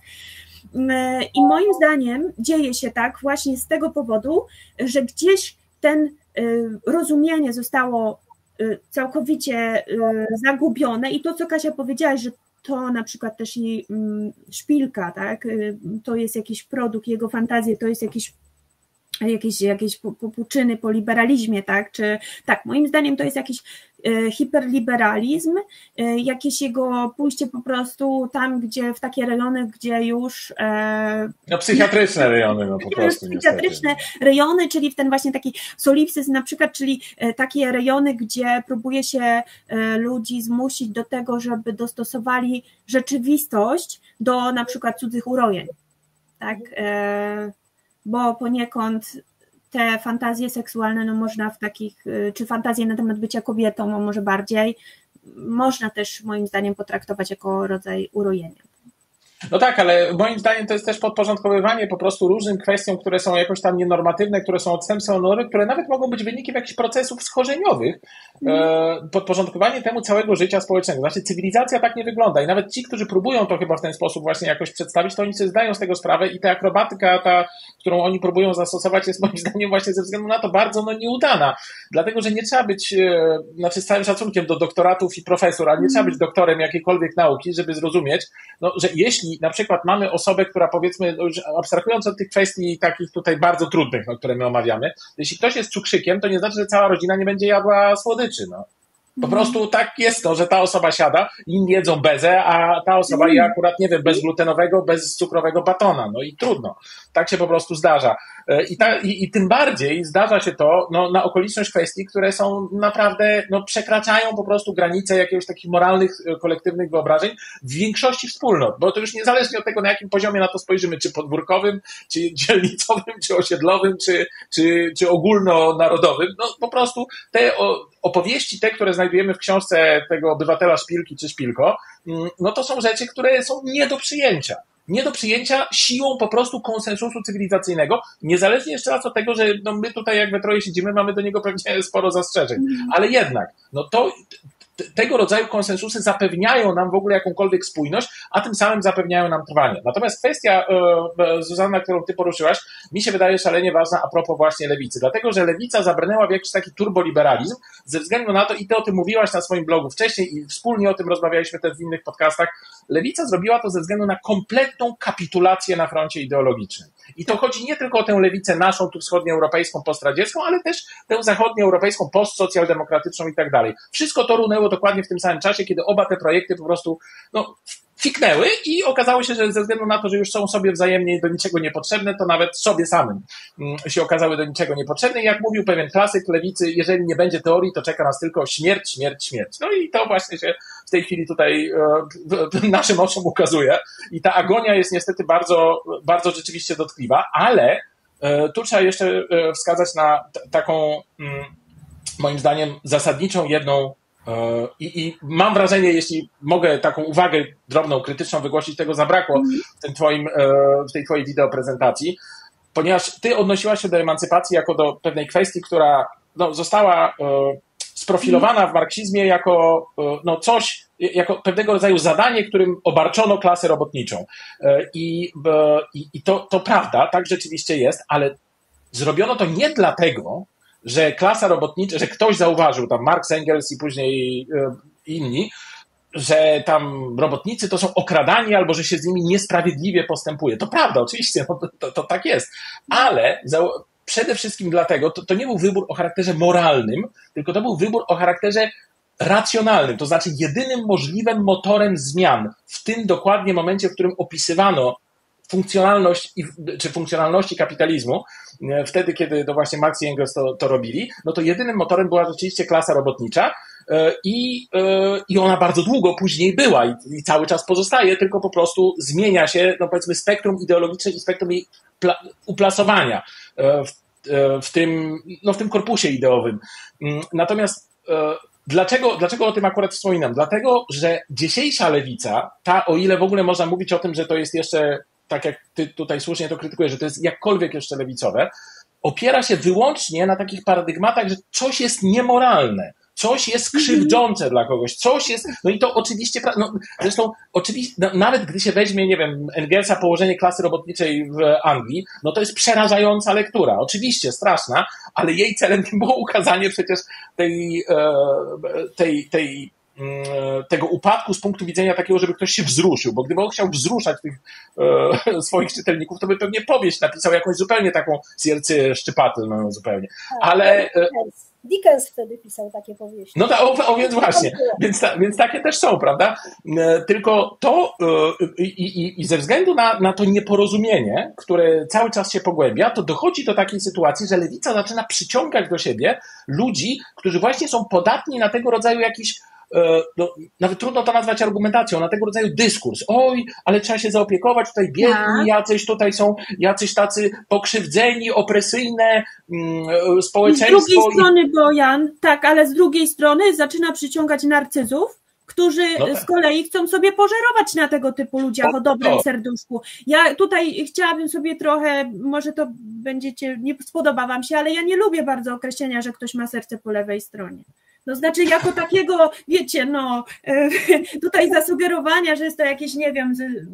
S2: I moim zdaniem dzieje się tak właśnie z tego powodu, że gdzieś ten rozumienie zostało całkowicie zagubione i to, co Kasia powiedziałaś, że to na przykład też i Szpilka, tak, to jest jakiś produkt, jego fantazje, to jest jakiś jakieś, jakieś popuczyny po liberalizmie, tak, czy tak, moim zdaniem to jest jakiś hiperliberalizm, jakieś jego pójście po prostu tam, gdzie w takie rejony, gdzie już...
S1: No psychiatryczne rejony, no po prostu.
S2: Psychiatryczne niestety. Rejony, czyli w ten właśnie taki solipsyzm na przykład, czyli takie rejony, gdzie próbuje się ludzi zmusić do tego, żeby dostosowali rzeczywistość do na przykład cudzych urojeń, tak, bo poniekąd te fantazje seksualne, no można w takich, czy fantazje na temat bycia kobietą, no może bardziej, można też moim zdaniem potraktować jako rodzaj urojenia.
S1: No tak, ale moim zdaniem to jest też podporządkowywanie po prostu różnym kwestiom, które są jakoś tam nienormatywne, które są odstępstwem normy, które nawet mogą być wynikiem jakichś procesów schorzeniowych. Mm. Podporządkowanie temu całego życia społecznego. Znaczy cywilizacja tak nie wygląda i nawet ci, którzy próbują to chyba w ten sposób właśnie jakoś przedstawić, to oni sobie zdają z tego sprawę i ta akrobatyka, ta, którą oni próbują zastosować, jest moim zdaniem właśnie ze względu na to bardzo no, nieudana. Dlatego, że nie trzeba być, znaczy z całym szacunkiem do doktoratów i profesor, ale nie trzeba być doktorem jakiejkolwiek nauki, żeby zrozumieć, no, że jeśli na przykład mamy osobę, która powiedzmy, abstrahując od tych kwestii takich tutaj bardzo trudnych, no, które my omawiamy, jeśli ktoś jest cukrzykiem, to nie znaczy, że cała rodzina nie będzie jadła słodyczy, no. Po prostu tak jest to, że ta osoba siada, inni jedzą bezę, a ta osoba je akurat, nie wiem, bezglutenowego, bezcukrowego batona. No i trudno. Tak się po prostu zdarza. I, ta, i, i tym bardziej zdarza się to no, na okoliczność kwestii, które są naprawdę, no, przekraczają po prostu granice jakichś takich moralnych, kolektywnych wyobrażeń w większości wspólnot, bo to już niezależnie od tego, na jakim poziomie na to spojrzymy, czy podwórkowym, czy dzielnicowym, czy osiedlowym, czy, czy, czy ogólnonarodowym, no po prostu te opowieści, te, które znajdujemy w książce tego obywatela Szpilki czy Szpilko, no to są rzeczy, które są nie do przyjęcia. Nie do przyjęcia siłą po prostu konsensusu cywilizacyjnego, niezależnie jeszcze raz od tego, że no my tutaj jak we troje siedzimy, mamy do niego pewnie sporo zastrzeżeń, ale jednak, no to tego rodzaju konsensusy zapewniają nam w ogóle jakąkolwiek spójność, a tym samym zapewniają nam trwanie. Natomiast kwestia, Zuzanna, którą ty poruszyłaś, mi się wydaje szalenie ważna a propos właśnie lewicy, dlatego, że lewica zabrnęła w jakiś taki turboliberalizm ze względu na to, i ty o tym mówiłaś na swoim blogu wcześniej i wspólnie o tym rozmawialiśmy też w innych podcastach, lewica zrobiła to ze względu na kompletną kapitulację na froncie ideologicznym. I to chodzi nie tylko o tę lewicę naszą, tu wschodnioeuropejską, postradziecką, ale też tę zachodnioeuropejską, postsocjaldemokratyczną i tak dalej. Wszystko to runęło dokładnie w tym samym czasie, kiedy oba te projekty po prostu no, fiknęły i okazało się, że ze względu na to, że już są sobie wzajemnie do niczego niepotrzebne, to nawet sobie samym się okazały do niczego niepotrzebne. I jak mówił pewien klasyk lewicy, jeżeli nie będzie teorii, to czeka nas tylko śmierć, śmierć, śmierć. No i to właśnie się w tej chwili tutaj naszym oczom ukazuje. I ta agonia jest niestety bardzo, bardzo rzeczywiście dotkliwa, ale tu trzeba jeszcze wskazać na t- taką, moim zdaniem, zasadniczą jedną I, I mam wrażenie, jeśli mogę taką uwagę drobną, krytyczną wygłosić, tego zabrakło w, tym twoim, w tej twojej wideoprezentacji, ponieważ ty odnosiłaś się do emancypacji jako do pewnej kwestii, która no, została sprofilowana w marksizmie jako no, coś, jako pewnego rodzaju zadanie, którym obarczono klasę robotniczą. I, i, i to, to prawda, tak rzeczywiście jest, ale zrobiono to nie dlatego, że klasa robotnicza, że ktoś zauważył, tam Marx, Engels i później inni, że tam robotnicy to są okradani albo że się z nimi niesprawiedliwie postępuje. To prawda, oczywiście, no to, to, to tak jest, ale za, przede wszystkim dlatego, to, to nie był wybór o charakterze moralnym, tylko to był wybór o charakterze racjonalnym, to znaczy jedynym możliwym motorem zmian w tym dokładnie momencie, w którym opisywano funkcjonalność i, czy funkcjonalności kapitalizmu, wtedy, kiedy to właśnie Marx i Engels to, to robili, no to jedynym motorem była rzeczywiście klasa robotnicza i, i ona bardzo długo później była i, i cały czas pozostaje, tylko po prostu zmienia się, no powiedzmy, spektrum ideologiczne i spektrum jej pla, uplasowania w, w, tym, no w tym korpusie ideowym. Natomiast Dlaczego, dlaczego o tym akurat wspominam? Dlatego, że dzisiejsza lewica, ta, o ile w ogóle można mówić o tym, że to jest jeszcze, tak jak ty tutaj słusznie to krytykujesz, że to jest jakkolwiek jeszcze lewicowe, opiera się wyłącznie na takich paradygmatach, że coś jest niemoralne, coś jest krzywdzące dla kogoś, coś jest, no i to oczywiście, no, zresztą oczywiście, no, nawet gdy się weźmie, nie wiem, Engelsa Położenie klasy robotniczej w Anglii, no to jest przerażająca lektura, oczywiście straszna, ale jej celem nie było ukazanie przecież tej, tej, tej, tego upadku z punktu widzenia takiego, żeby ktoś się wzruszył, bo gdyby on chciał wzruszać tych e, swoich czytelników, to by pewnie powieść napisał jakąś zupełnie taką Siercy szczypatelną zupełnie, ale... E,
S3: Dickens wtedy pisał takie powieści.
S1: No tak, o, o, więc właśnie, więc, ta, więc takie też są, prawda? Tylko to i, i, i ze względu na, na to nieporozumienie, które cały czas się pogłębia, to dochodzi do takiej sytuacji, że lewica zaczyna przyciągać do siebie ludzi, którzy właśnie są podatni na tego rodzaju jakiś no, nawet trudno to nazwać argumentacją, na tego rodzaju dyskurs. Oj, ale trzeba się zaopiekować, tutaj biedni jacyś, tutaj są jacyś tacy pokrzywdzeni, opresyjne mm, społeczeństwo.
S2: Z drugiej strony, Bojan, tak, ale z drugiej strony zaczyna przyciągać narcyzów, którzy no tak. z kolei chcą sobie pożerować na tego typu ludziach o dobrym serduszku. Ja tutaj chciałabym sobie trochę, może to będziecie, nie spodoba wam się, ale ja nie lubię bardzo określenia, że ktoś ma serce po lewej stronie. No znaczy jako takiego, wiecie, no tutaj zasugerowania, że jest to jakieś, nie wiem,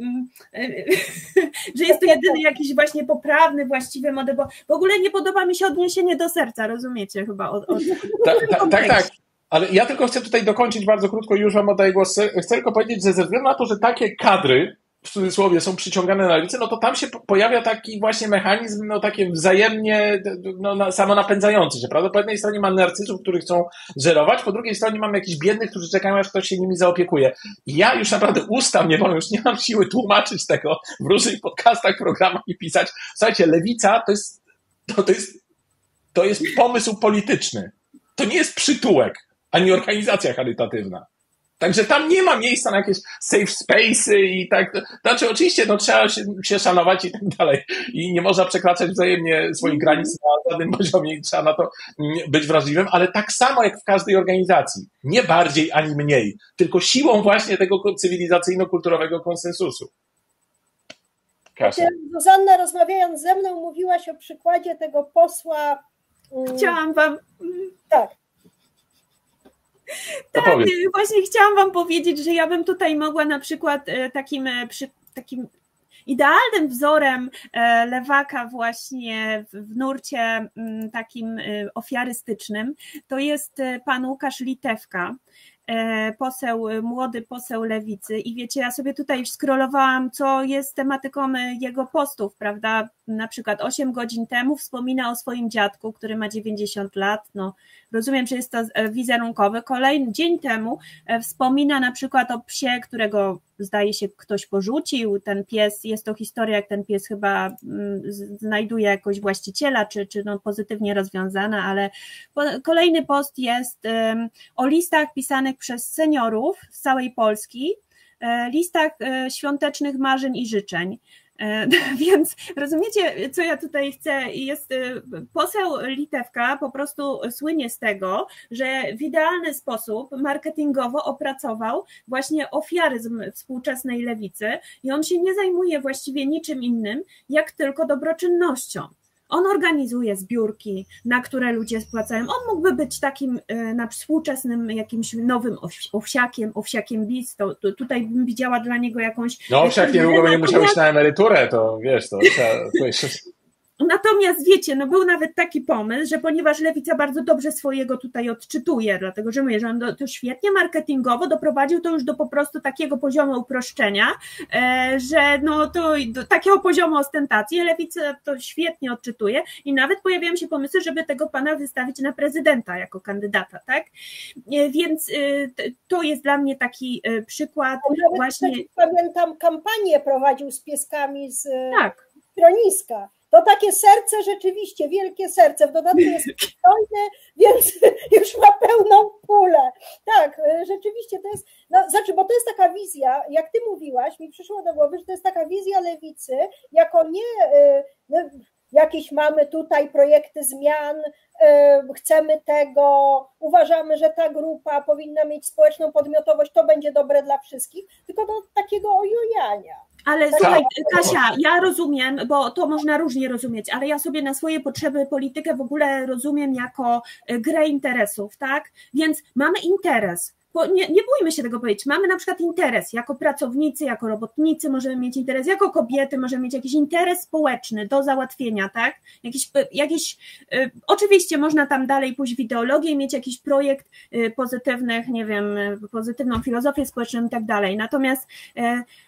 S2: że jest to jedyny jakiś właśnie poprawny, właściwy model, bo w ogóle nie podoba mi się odniesienie do serca, rozumiecie chyba? Od, od...
S1: Tak, tak, tak, tak. Ale ja tylko chcę tutaj dokończyć bardzo krótko i już wam oddaję głos. Chcę tylko powiedzieć, że ze względu na to, że takie kadry w cudzysłowie są przyciągane na lewicę, no to tam się pojawia taki właśnie mechanizm, no takie wzajemnie no, samonapędzający się, prawda? Po jednej stronie mamy narcyzów, którzy chcą żerować, po drugiej stronie mamy jakichś biednych, którzy czekają, aż ktoś się nimi zaopiekuje. I ja już naprawdę usta mnie bolą, już nie mam siły tłumaczyć tego w różnych podcastach, programach i pisać. Słuchajcie, lewica to jest, to, to jest, to jest pomysł polityczny. To nie jest przytułek, ani organizacja charytatywna. Także tam nie ma miejsca na jakieś safe space'y i tak. Znaczy oczywiście no, trzeba się, się szanować i tak dalej. I nie można przekraczać wzajemnie swoich granic na żadnym poziomie i trzeba na to być wrażliwym, ale tak samo jak w każdej organizacji. Nie bardziej ani mniej, tylko siłą właśnie tego cywilizacyjno-kulturowego konsensusu.
S3: Kasia. Zuzanna, rozmawiając ze mną, mówiłaś o przykładzie tego posła.
S2: Chciałam wam...
S3: Tak.
S2: Tak, właśnie chciałam wam powiedzieć, że ja bym tutaj mogła na przykład takim, takim idealnym wzorem lewaka właśnie w nurcie takim ofiarystycznym to jest pan Łukasz Litewka, poseł, młody poseł lewicy i wiecie, ja sobie tutaj scrollowałam, co jest tematyką jego postów, prawda, na przykład osiem godzin temu wspomina o swoim dziadku, który ma dziewięćdziesiąt lat, no rozumiem, że jest to wizerunkowy, kolejny dzień temu wspomina na przykład o psie, którego zdaje się ktoś porzucił, ten pies, jest to historia, jak ten pies chyba znajduje jakoś właściciela, czy, czy no pozytywnie rozwiązana, ale kolejny post jest o listach pisanych przez seniorów z całej Polski, listach świątecznych marzeń i życzeń. Więc rozumiecie, co ja tutaj chcę? Jest poseł Litewka po prostu słynie z tego, że w idealny sposób marketingowo opracował właśnie ofiaryzm współczesnej lewicy i on się nie zajmuje właściwie niczym innym, jak tylko dobroczynnością. On organizuje zbiórki, na które ludzie spłacają. On mógłby być takim na współczesnym jakimś nowym owsiakiem, owsiakiem bis, to, to tutaj bym widziała dla niego jakąś...
S1: No owsiak niedługo będzie musiał iść na emeryturę, to wiesz, to trzeba...
S2: Natomiast wiecie, no był nawet taki pomysł, że ponieważ lewica bardzo dobrze swojego tutaj odczytuje, dlatego że mówię, że on do, to świetnie marketingowo doprowadził to już do po prostu takiego poziomu uproszczenia, e, że no to do takiego poziomu ostentacji lewica to świetnie odczytuje i nawet pojawiają się pomysły, żeby tego pana wystawić na prezydenta jako kandydata, tak? E, więc e, to jest dla mnie taki e, przykład
S3: nawet
S2: właśnie...
S3: Pamiętam, kampanię prowadził z pieskami z
S2: tak.
S3: schroniska. To takie serce rzeczywiście, wielkie serce, w dodatku jest przystojny, więc już ma pełną pulę. Tak, rzeczywiście to jest, no, znaczy, bo to jest taka wizja, jak ty mówiłaś, mi przyszło do głowy, że to jest taka wizja lewicy, jako nie no, jakieś mamy tutaj projekty zmian, chcemy tego, uważamy, że ta grupa powinna mieć społeczną podmiotowość, to będzie dobre dla wszystkich, tylko do takiego ojojania.
S2: Ale słuchaj, Kasia, ja rozumiem, bo to można różnie rozumieć, ale ja sobie na swoje potrzeby politykę w ogóle rozumiem jako grę interesów, tak? Więc mamy interes. Bo nie, nie bójmy się tego powiedzieć, mamy na przykład interes, jako pracownicy, jako robotnicy możemy mieć interes, jako kobiety możemy mieć jakiś interes społeczny do załatwienia, tak? Jakiś, jakiś, y, oczywiście można tam dalej pójść w ideologię i mieć jakiś projekt y, pozytywnych, nie wiem, pozytywną filozofię społeczną i tak dalej, natomiast y,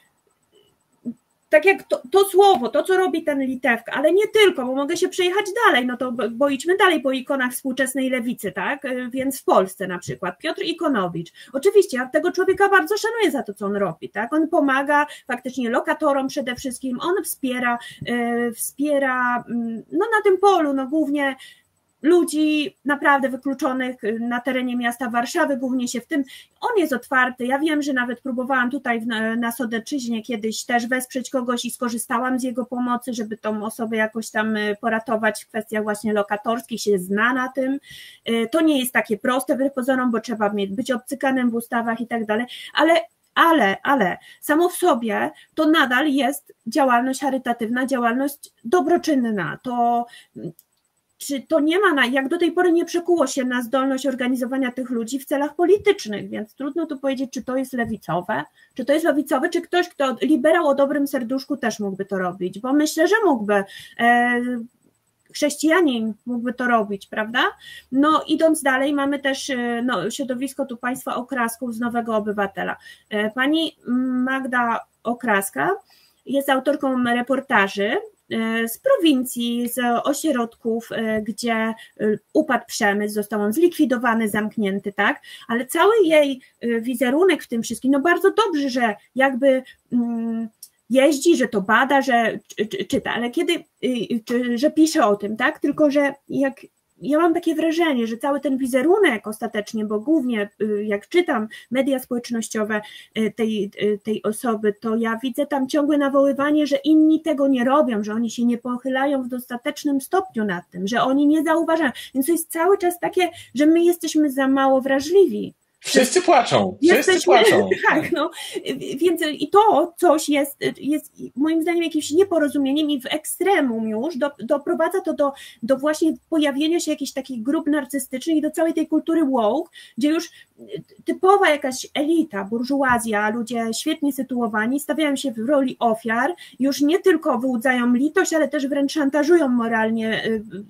S2: tak jak to, to słowo, to co robi ten Litewka, ale nie tylko, bo mogę się przejechać dalej, no to bo idźmy dalej po ikonach współczesnej lewicy, tak, więc w Polsce na przykład Piotr Ikonowicz, oczywiście ja tego człowieka bardzo szanuję za to, co on robi, tak, on pomaga faktycznie lokatorom przede wszystkim, on wspiera, yy, wspiera, yy, no na tym polu, no głównie ludzi naprawdę wykluczonych na terenie miasta Warszawy, głównie się w tym, on jest otwarty, ja wiem, że nawet próbowałam tutaj na Sodeczyźnie kiedyś też wesprzeć kogoś i skorzystałam z jego pomocy, żeby tą osobę jakoś tam poratować w kwestiach właśnie lokatorskich, się zna na tym, to nie jest takie proste wbrew pozorom, bo trzeba być obcykanym w ustawach i tak dalej, ale Ale, ale samo w sobie to nadal jest działalność charytatywna, działalność dobroczynna. To, czy to nie ma, na, jak do tej pory nie przekuło się na zdolność organizowania tych ludzi w celach politycznych, więc trudno tu powiedzieć, czy to jest lewicowe, czy to jest lewicowe, czy ktoś, kto liberał o dobrym serduszku też mógłby to robić, bo myślę, że mógłby. E, Chrześcijanin mógłby to robić, prawda? No idąc dalej, mamy też no, środowisko tu państwa Okrasków z Nowego Obywatela. Pani Magda Okraska jest autorką reportaży z prowincji, z ośrodków, gdzie upadł przemysł, został on zlikwidowany, zamknięty, tak? Ale cały jej wizerunek w tym wszystkim, no bardzo dobrze, że jakby... Mm, jeździ, że to bada, że czyta, ale kiedy, że pisze o tym, tak? Tylko, że jak ja mam takie wrażenie, że cały ten wizerunek ostatecznie, bo głównie jak czytam media społecznościowe tej, tej osoby, to ja widzę tam ciągłe nawoływanie, że inni tego nie robią, że oni się nie pochylają w dostatecznym stopniu nad tym, że oni nie zauważają. Więc to jest cały czas takie, że my jesteśmy za mało wrażliwi.
S1: Wszyscy płaczą, wszyscy
S2: Jesteśmy,
S1: płaczą.
S2: Tak, no, więc i to coś jest, jest moim zdaniem jakimś nieporozumieniem i w ekstremum już do, doprowadza to do, do właśnie pojawienia się jakichś takich grup narcystycznych i do całej tej kultury woke, gdzie już typowa jakaś elita, burżuazja, ludzie świetnie sytuowani stawiają się w roli ofiar, już nie tylko wyłudzają litość, ale też wręcz szantażują moralnie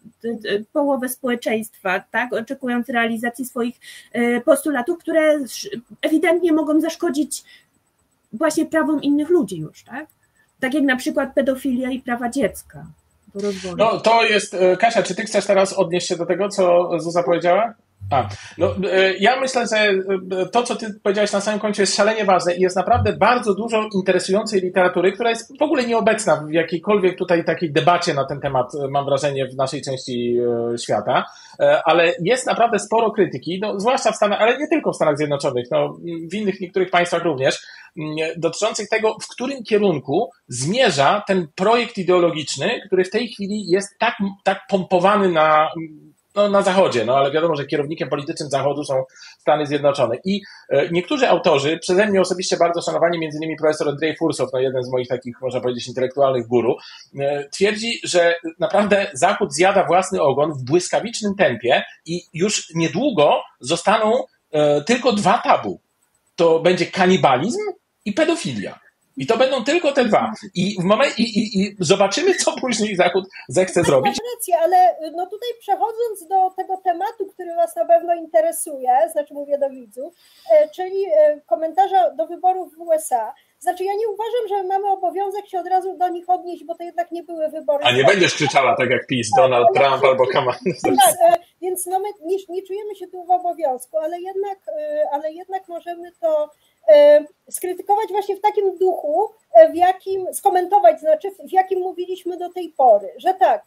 S2: połowę społeczeństwa, tak, oczekując realizacji swoich postulatów, które ewidentnie mogą zaszkodzić właśnie prawom innych ludzi już, tak? Tak jak na przykład pedofilia i prawa dziecka do rozwoju.
S1: No to jest, Kasia, czy ty chcesz teraz odnieść się do tego, co Zuza powiedziała? A, no, ja myślę, że to, co ty powiedziałeś na samym końcu, jest szalenie ważne i jest naprawdę bardzo dużo interesującej literatury, która jest w ogóle nieobecna w jakiejkolwiek tutaj takiej debacie na ten temat, mam wrażenie, w naszej części świata, ale jest naprawdę sporo krytyki, no, zwłaszcza w Stanach, ale nie tylko w Stanach Zjednoczonych, no, w innych niektórych państwach również, dotyczących tego, w którym kierunku zmierza ten projekt ideologiczny, który w tej chwili jest tak, tak pompowany na No, na Zachodzie, no ale wiadomo, że kierownikiem politycznym Zachodu są Stany Zjednoczone. I e, niektórzy autorzy, przeze mnie osobiście bardzo szanowani, między innymi profesor Andrzej Fursow, no jeden z moich takich, można powiedzieć, intelektualnych guru, e, twierdzi, że naprawdę Zachód zjada własny ogon w błyskawicznym tempie i już niedługo zostaną e, tylko dwa tabu. To będzie kanibalizm i pedofilia. I to będą tylko te dwa. I w momencie, i, i, i zobaczymy, co później Zachód zechce zrobić.
S3: Masz rację, ale no tutaj przechodząc do tego tematu, który was na pewno interesuje, znaczy mówię do widzów, czyli komentarza do wyborów w U S A. Znaczy ja nie uważam, że mamy obowiązek się od razu do nich odnieść, bo to jednak nie były wybory.
S1: A nie będziesz krzyczała tak jak PiS, Donald tak, Trump albo Kamala.
S3: Tak, więc no my nie, nie czujemy się tu w obowiązku, ale jednak, ale jednak możemy to skrytykować właśnie w takim duchu, w jakim, skomentować, znaczy w jakim mówiliśmy do tej pory, że tak,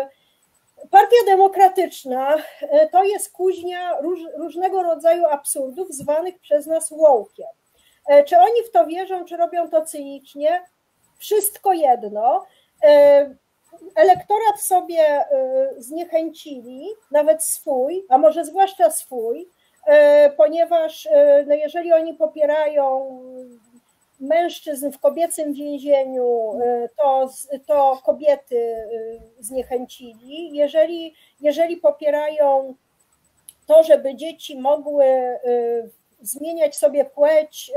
S3: Partia Demokratyczna to jest kuźnia róż, różnego rodzaju absurdów zwanych przez nas wołkiem. Czy oni w to wierzą, czy robią to cynicznie? Wszystko jedno. Elektorat sobie zniechęcili, nawet swój, a może zwłaszcza swój, ponieważ no jeżeli oni popierają mężczyzn w kobiecym więzieniu, to, to kobiety zniechęcili. Jeżeli, jeżeli popierają to, żeby dzieci mogły zmieniać sobie płeć,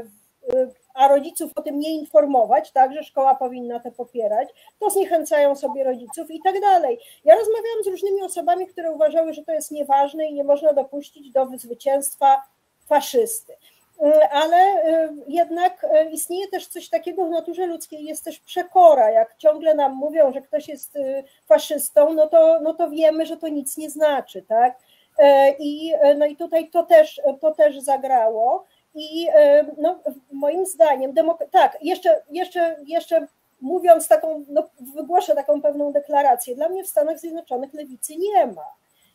S3: a rodziców o tym nie informować, tak, że szkoła powinna to popierać, to zniechęcają sobie rodziców i tak dalej. Ja rozmawiałam z różnymi osobami, które uważały, że to jest nieważne i nie można dopuścić do zwycięstwa faszysty. Ale jednak istnieje też coś takiego w naturze ludzkiej, jest też przekora. Jak ciągle nam mówią, że ktoś jest faszystą, no to, no to wiemy, że to nic nie znaczy, tak? I, no i tutaj to też, to też zagrało. I no, moim zdaniem, demok- tak, jeszcze, jeszcze, jeszcze mówiąc taką, no, wygłoszę taką pewną deklarację, dla mnie w Stanach Zjednoczonych lewicy nie ma.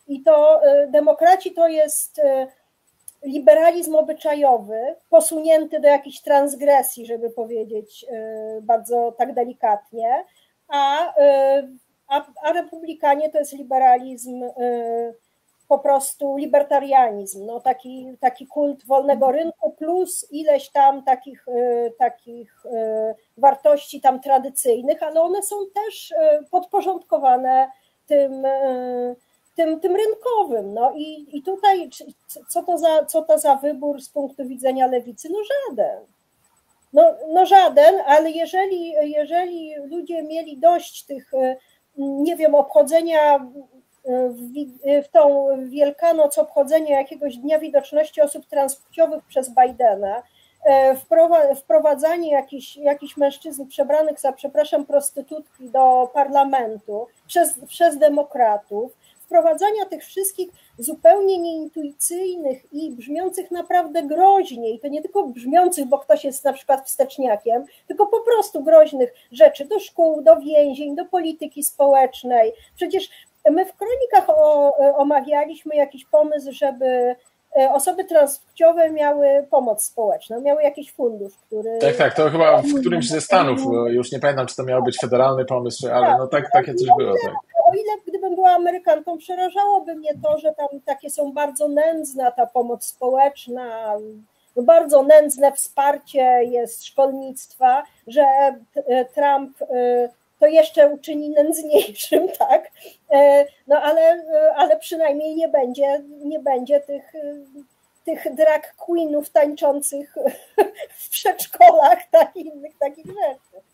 S3: I to demokraci to jest liberalizm obyczajowy, posunięty do jakichś transgresji, żeby powiedzieć bardzo tak delikatnie, a, a, a republikanie to jest liberalizm, po prostu libertarianizm, no taki, taki kult wolnego rynku plus ileś tam takich, takich wartości tam tradycyjnych, ale one są też podporządkowane tym, tym, tym rynkowym. No i, i tutaj co to, za, co to za wybór z punktu widzenia lewicy? No żaden. No, no żaden, ale jeżeli, jeżeli ludzie mieli dość tych, nie wiem, obchodzenia w, w tą Wielkanoc, obchodzenia jakiegoś Dnia Widoczności Osób Transpłciowych przez Bidena, wprowadzanie jakichś, jakichś mężczyzn przebranych za, przepraszam, prostytutki do parlamentu przez, przez demokratów, wprowadzania tych wszystkich zupełnie nieintuicyjnych i brzmiących naprawdę groźnie, i to nie tylko brzmiących, bo ktoś jest na przykład wsteczniakiem, tylko po prostu groźnych rzeczy do szkół, do więzień, do polityki społecznej. Przecież my w kronikach o, omawialiśmy jakiś pomysł, żeby osoby transpłciowe miały pomoc społeczną, miały jakiś fundusz, który...
S1: Tak, tak, to chyba w którymś ze Stanów, już nie pamiętam, czy to miał być federalny pomysł, ale no tak, takie coś było. Tak.
S3: O ile gdybym była Amerykanką, przerażałoby mnie to, że tam takie są bardzo nędzna ta pomoc społeczna, bardzo nędzne wsparcie jest szkolnictwa, że Trump to jeszcze uczyni nędzniejszym, tak? No ale, ale przynajmniej nie będzie, nie będzie tych, tych drag queenów tańczących w przedszkolach, tak, i innych takich rzeczy.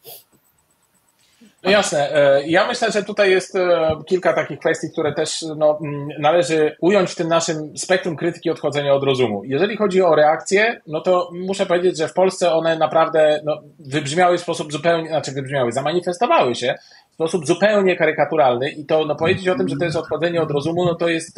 S1: No jasne. Ja myślę, że tutaj jest kilka takich kwestii, które też no, należy ująć w tym naszym spektrum krytyki odchodzenia od rozumu. Jeżeli chodzi o reakcje, no to muszę powiedzieć, że w Polsce one naprawdę no, wybrzmiały w sposób zupełnie, znaczy wybrzmiały, zamanifestowały się w sposób zupełnie karykaturalny i to no, powiedzieć o tym, że to jest odchodzenie od rozumu, no to jest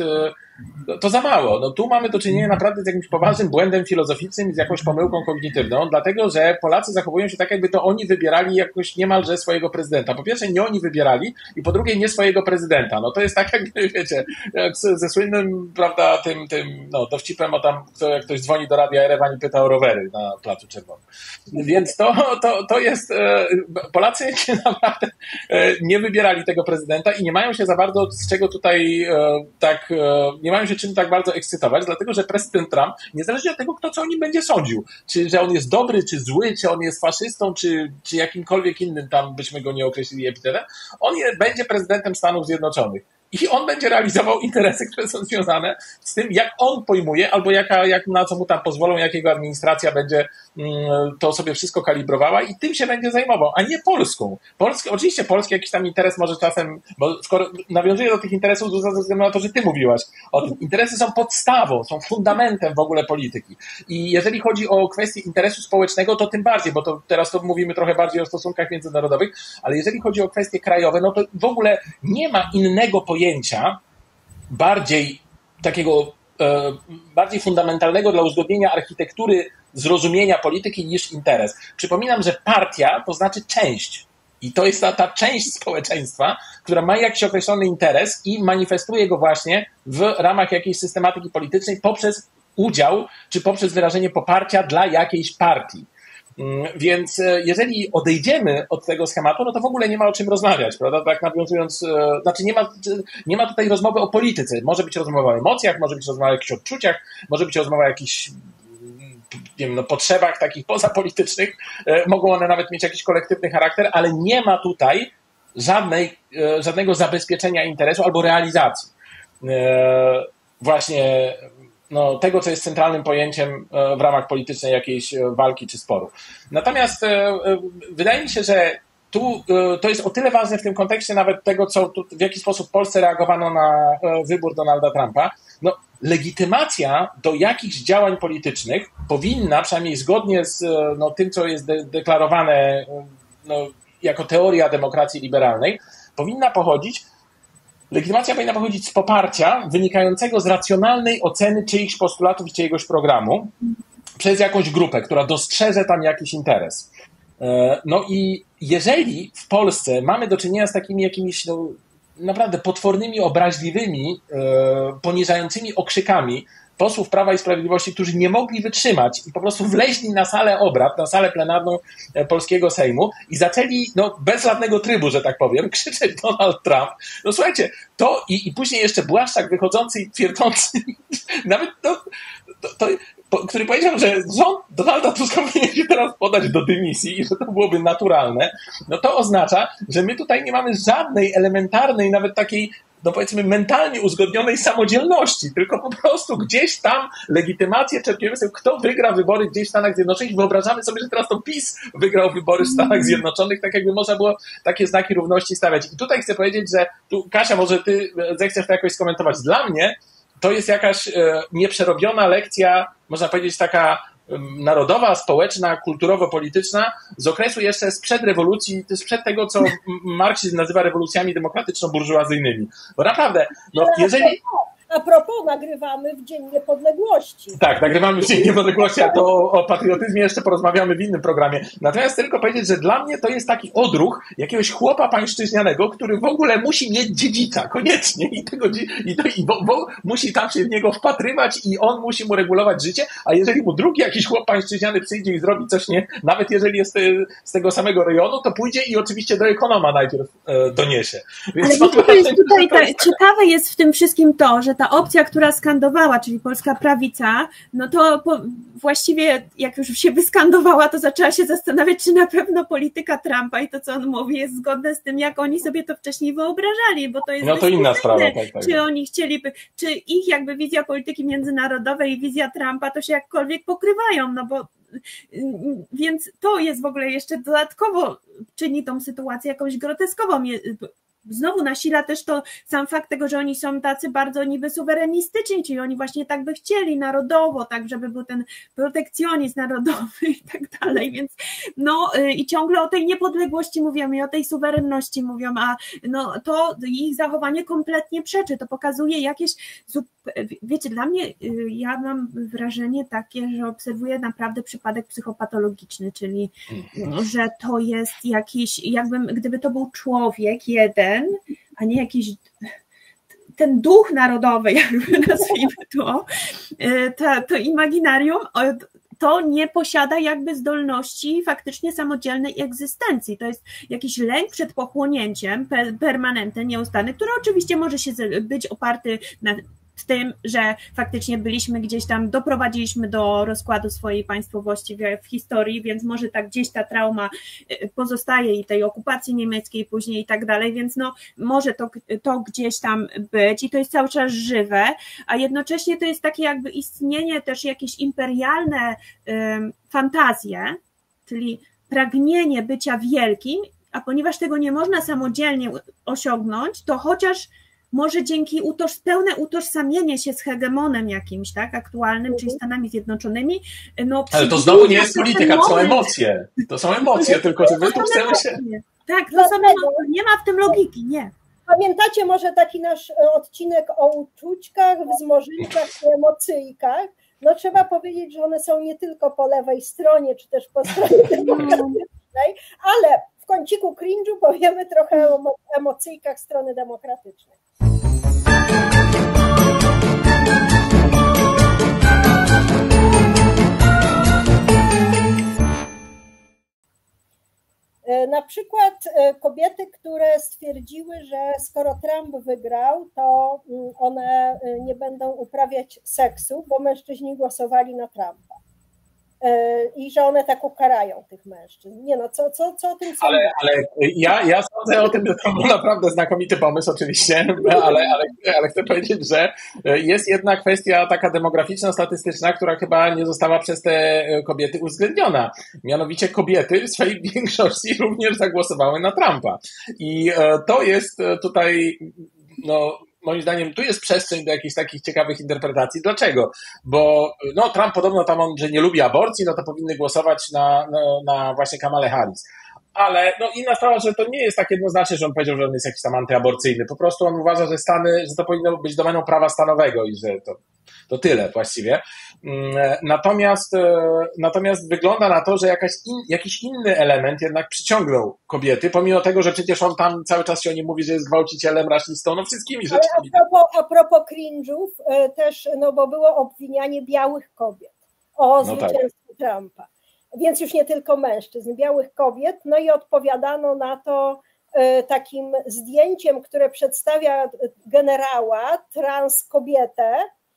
S1: to za mało. No, tu mamy do czynienia naprawdę z jakimś poważnym błędem filozoficznym i z jakąś pomyłką kognitywną, dlatego że Polacy zachowują się tak, jakby to oni wybierali jakoś niemalże swojego prezydenta. Po pierwsze, nie oni wybierali i po drugie, nie swojego prezydenta. No to jest tak, jakby, wiecie, jak ze słynnym, prawda, tym, tym no, dowcipem o tam, jak ktoś dzwoni do Radia Erewan i pyta o rowery na Placu Czerwonym. Więc to, to, to jest, Polacy naprawdę nie wybierali tego prezydenta i nie mają się za bardzo z czego tutaj tak, nie mają się czym tak bardzo ekscytować, dlatego że prezydent Trump, niezależnie od tego, kto co o nim będzie sądził, czy że on jest dobry, czy zły, czy on jest faszystą, czy, czy jakimkolwiek innym tam byśmy go nie określili epitetem, on je, będzie prezydentem Stanów Zjednoczonych. I on będzie realizował interesy, które są związane z tym, jak on pojmuje, albo jaka, jak, na co mu tam pozwolą, jak jego administracja będzie mm, to sobie wszystko kalibrowała i tym się będzie zajmował, a nie Polską. Polski, oczywiście polski jakiś tam interes może czasem, bo skoro nawiązuje do tych interesów ze względu na to, że ty mówiłaś o tym. Interesy są podstawą, są fundamentem w ogóle polityki. I jeżeli chodzi o kwestię interesu społecznego, to tym bardziej, bo to teraz to mówimy trochę bardziej o stosunkach międzynarodowych, ale jeżeli chodzi o kwestie krajowe, no to w ogóle nie ma innego pojęcia, pojęcia bardziej takiego, e, bardziej fundamentalnego dla uzgodnienia architektury zrozumienia polityki niż interes. Przypominam, że partia to znaczy część. I to jest ta, ta część społeczeństwa, która ma jakiś określony interes i manifestuje go właśnie w ramach jakiejś systematyki politycznej poprzez udział, czy poprzez wyrażenie poparcia dla jakiejś partii. Więc jeżeli odejdziemy od tego schematu, no to w ogóle nie ma o czym rozmawiać, prawda? Tak nawiązując, znaczy nie ma, nie ma tutaj rozmowy o polityce. Może być rozmowa o emocjach, może być rozmowa o jakichś odczuciach, może być rozmowa o jakichś, nie wiem, no, potrzebach takich pozapolitycznych. Mogą one nawet mieć jakiś kolektywny charakter, ale nie ma tutaj żadnej, żadnego zabezpieczenia interesu albo realizacji właśnie no, tego, co jest centralnym pojęciem w ramach politycznej jakiejś walki czy sporu. Natomiast wydaje mi się, że tu to jest o tyle ważne w tym kontekście nawet tego, co tu, w jaki sposób w Polsce reagowano na wybór Donalda Trumpa. No, legitymacja do jakichś działań politycznych powinna, przynajmniej zgodnie z no, tym, co jest de- deklarowane no, jako teoria demokracji liberalnej, powinna pochodzić Legitymacja powinna pochodzić z poparcia wynikającego z racjonalnej oceny czyichś postulatów i czyjegoś programu przez jakąś grupę, która dostrzeże tam jakiś interes. No i jeżeli w Polsce mamy do czynienia z takimi jakimiś no, naprawdę potwornymi, obraźliwymi, poniżającymi okrzykami posłów Prawa i Sprawiedliwości, którzy nie mogli wytrzymać i po prostu wleźli na salę obrad, na salę plenarną polskiego Sejmu i zaczęli, no, bez żadnego trybu, że tak powiem, krzyczeć Donald Trump. No słuchajcie, to i, i później jeszcze Błaszczak wychodzący i twierdzący, nawet no, to, to, po, który powiedział, że rząd Donalda Tuska powinien się teraz podać do dymisji i że to byłoby naturalne, no to oznacza, że my tutaj nie mamy żadnej elementarnej, nawet takiej, no powiedzmy, mentalnie uzgodnionej samodzielności, tylko po prostu gdzieś tam legitymację czerpiemy sobie, kto wygra wybory gdzieś w Stanach Zjednoczonych. Wyobrażamy sobie, że teraz to PiS wygrał wybory w Stanach Zjednoczonych, tak jakby można było takie znaki równości stawiać. I tutaj chcę powiedzieć, że tu, Kasia, może ty zechcesz to jakoś skomentować. Dla mnie to jest jakaś e, nieprzerobiona lekcja, można powiedzieć taka narodowa, społeczna, kulturowo-polityczna z okresu jeszcze sprzed rewolucji, sprzed tego, co marksizm nazywa rewolucjami demokratyczno-burżuazyjnymi. Bo naprawdę, no jeżeli...
S3: A propos, nagrywamy w Dzień Niepodległości.
S1: Tak, nagrywamy w Dzień Niepodległości, a to o patriotyzmie jeszcze porozmawiamy w innym programie. Natomiast tylko powiedzieć, że dla mnie to jest taki odruch jakiegoś chłopa pańszczyźnianego, który w ogóle musi mieć dziedzica, koniecznie. I, tego, i, to, i bo, bo musi tam się w niego wpatrywać i on musi mu regulować życie, a jeżeli mu drugi jakiś chłop pańszczyźniany przyjdzie i zrobi coś nie, nawet jeżeli jest z tego samego rejonu, to pójdzie i oczywiście do ekonoma najpierw e, doniesie. Więc
S2: ale to jest tutaj ta, ciekawe jest w tym wszystkim to, że ta opcja, która skandowała, czyli polska prawica, no to po, właściwie jak już się wyskandowała, to zaczęła się zastanawiać, czy na pewno polityka Trumpa i to, co on mówi, jest zgodne z tym, jak oni sobie to wcześniej wyobrażali, bo to jest
S1: no to inna sprawa, tak, tak.
S2: Czy oni chcieliby, czy ich jakby wizja polityki międzynarodowej i wizja Trumpa to się jakkolwiek pokrywają, no bo więc to jest w ogóle jeszcze dodatkowo czyni tą sytuację jakąś groteskową. Znowu nasila też to sam fakt tego, że oni są tacy bardzo niby suwerenistyczni, czyli oni właśnie tak by chcieli narodowo, tak żeby był ten protekcjonizm narodowy i tak dalej, więc no i ciągle o tej niepodległości mówią i o tej suwerenności mówią, a no to ich zachowanie kompletnie przeczy, to pokazuje jakieś, wiecie, dla mnie, ja mam wrażenie takie, że obserwuję naprawdę przypadek psychopatologiczny, czyli że to jest jakiś, jakbym, gdyby to był człowiek jeden, a nie jakiś ten duch narodowy, jakby nazwijmy to, to, to imaginarium, to nie posiada jakby zdolności faktycznie samodzielnej egzystencji. To jest jakiś lęk przed pochłonięciem permanentny, nieustanny, który oczywiście może się być oparty na tym, że faktycznie byliśmy gdzieś tam, doprowadziliśmy do rozkładu swojej państwowości w, w historii, więc może tak gdzieś ta trauma pozostaje i tej okupacji niemieckiej później i tak dalej, więc no może to, to gdzieś tam być i to jest cały czas żywe, a jednocześnie to jest takie jakby istnienie też jakieś imperialne ym, fantazje, czyli pragnienie bycia wielkim, a ponieważ tego nie można samodzielnie osiągnąć, to chociaż może dzięki utoż, pełne utożsamienie się z hegemonem jakimś, tak, aktualnym, czyli Stanami Zjednoczonymi. No,
S1: ale to znowu nie jest polityka, to są emocje. To są emocje, tylko że my tu chcemy się...
S2: Tak, to są emocje. Nie ma w tym logiki, nie.
S3: Pamiętacie może taki nasz odcinek o uczućkach, wzmożynkach i emocyjkach? No trzeba powiedzieć, że one są nie tylko po lewej stronie, czy też po stronie demokratycznej, ale w kąciku cringe'u powiemy trochę o emocyjkach strony demokratycznej. Na przykład kobiety, które stwierdziły, że skoro Trump wygrał, to one nie będą uprawiać seksu, bo mężczyźni głosowali na Trumpa. I że one tak ukarają tych mężczyzn. Nie no, co, co, co o tym sądzisz?
S1: Ale, ale ja, ja sądzę o tym, że to był naprawdę znakomity pomysł oczywiście, ale, ale, ale chcę powiedzieć, że jest jedna kwestia taka demograficzno-statystyczna, która chyba nie została przez te kobiety uwzględniona. Mianowicie kobiety w swojej większości również zagłosowały na Trumpa. I to jest tutaj, no, moim zdaniem tu jest przestrzeń do jakichś takich ciekawych interpretacji. Dlaczego? Bo no, Trump podobno tam on, że nie lubi aborcji, no to powinny głosować na, na, na właśnie Kamalę Harris. ale no inna sprawa, że to nie jest tak jednoznacznie, że on powiedział, że on jest jakiś tam antyaborcyjny. Po prostu on uważa, że Stany, że to powinno być domeną prawa stanowego i że to, to tyle właściwie. Natomiast, natomiast wygląda na to, że jakaś in, jakiś inny element jednak przyciągnął kobiety, pomimo tego, że przecież on tam cały czas się o nim mówi, że jest gwałcicielem, rasistą, no wszystkimi rzeczami.
S3: A propos, a propos cringe'ów też, no bo było obwinianie białych kobiet o zwycięstwie no tak. Trumpa. Więc już nie tylko mężczyzn, białych kobiet, no i odpowiadano na to takim zdjęciem, które przedstawia generała, trans kobietę,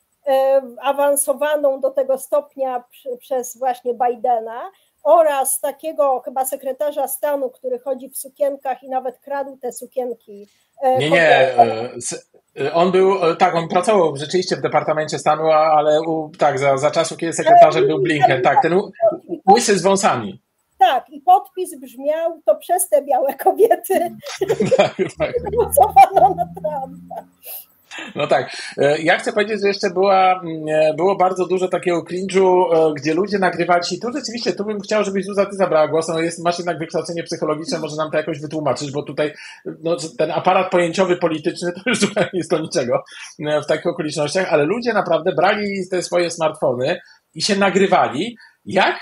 S3: awansowaną do tego stopnia przez właśnie Bidena oraz takiego chyba sekretarza stanu, który chodzi w sukienkach i nawet kradł te sukienki.
S1: Nie, nie, on był, tak, on pracował rzeczywiście w Departamencie Stanu, ale u, tak, za, za czasów, kiedy sekretarzem był Blinken, tak, ten łysy z wąsami.
S3: Tak, i podpis brzmiał, to przez te białe kobiety
S1: tak, tak.
S3: głosowano na Trumpa.
S1: No tak. Ja chcę powiedzieć, że jeszcze była, było bardzo dużo takiego cringe'u, gdzie ludzie nagrywali i tu rzeczywiście, tu bym chciał, żebyś Zuza, ty zabrała głos, no jest, masz jednak wykształcenie psychologiczne, może nam to jakoś wytłumaczyć, bo tutaj no, ten aparat pojęciowy, polityczny to już zupełnie jest do niczego w takich okolicznościach, ale ludzie naprawdę brali te swoje smartfony i się nagrywali, jak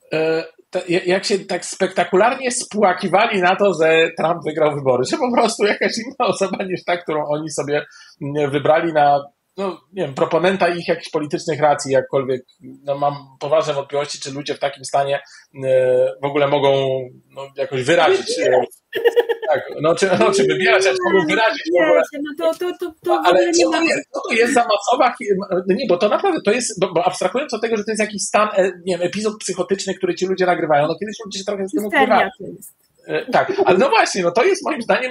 S1: jak się tak spektakularnie spłakiwali na to, że Trump wygrał wybory, że po prostu jakaś inna osoba niż ta, którą oni sobie wybrali na, no nie wiem, proponenta ich jakichś politycznych racji, jakkolwiek, no mam poważne wątpliwości, czy ludzie w takim stanie w ogóle mogą no, jakoś wyrazić. Tak, no czy, no, czy wybierać, czy mogą wyrazić w ogóle.
S2: No to, to, to, to
S1: ale co to, jest, co to jest za masowa... Nie, bo to naprawdę, to jest, bo, bo abstrahując od tego, że to jest jakiś stan, nie wiem, epizod psychotyczny, który ci ludzie nagrywają, no kiedyś ludzie się trochę z tym ukrywali. Tak, ale no właśnie, no to jest moim zdaniem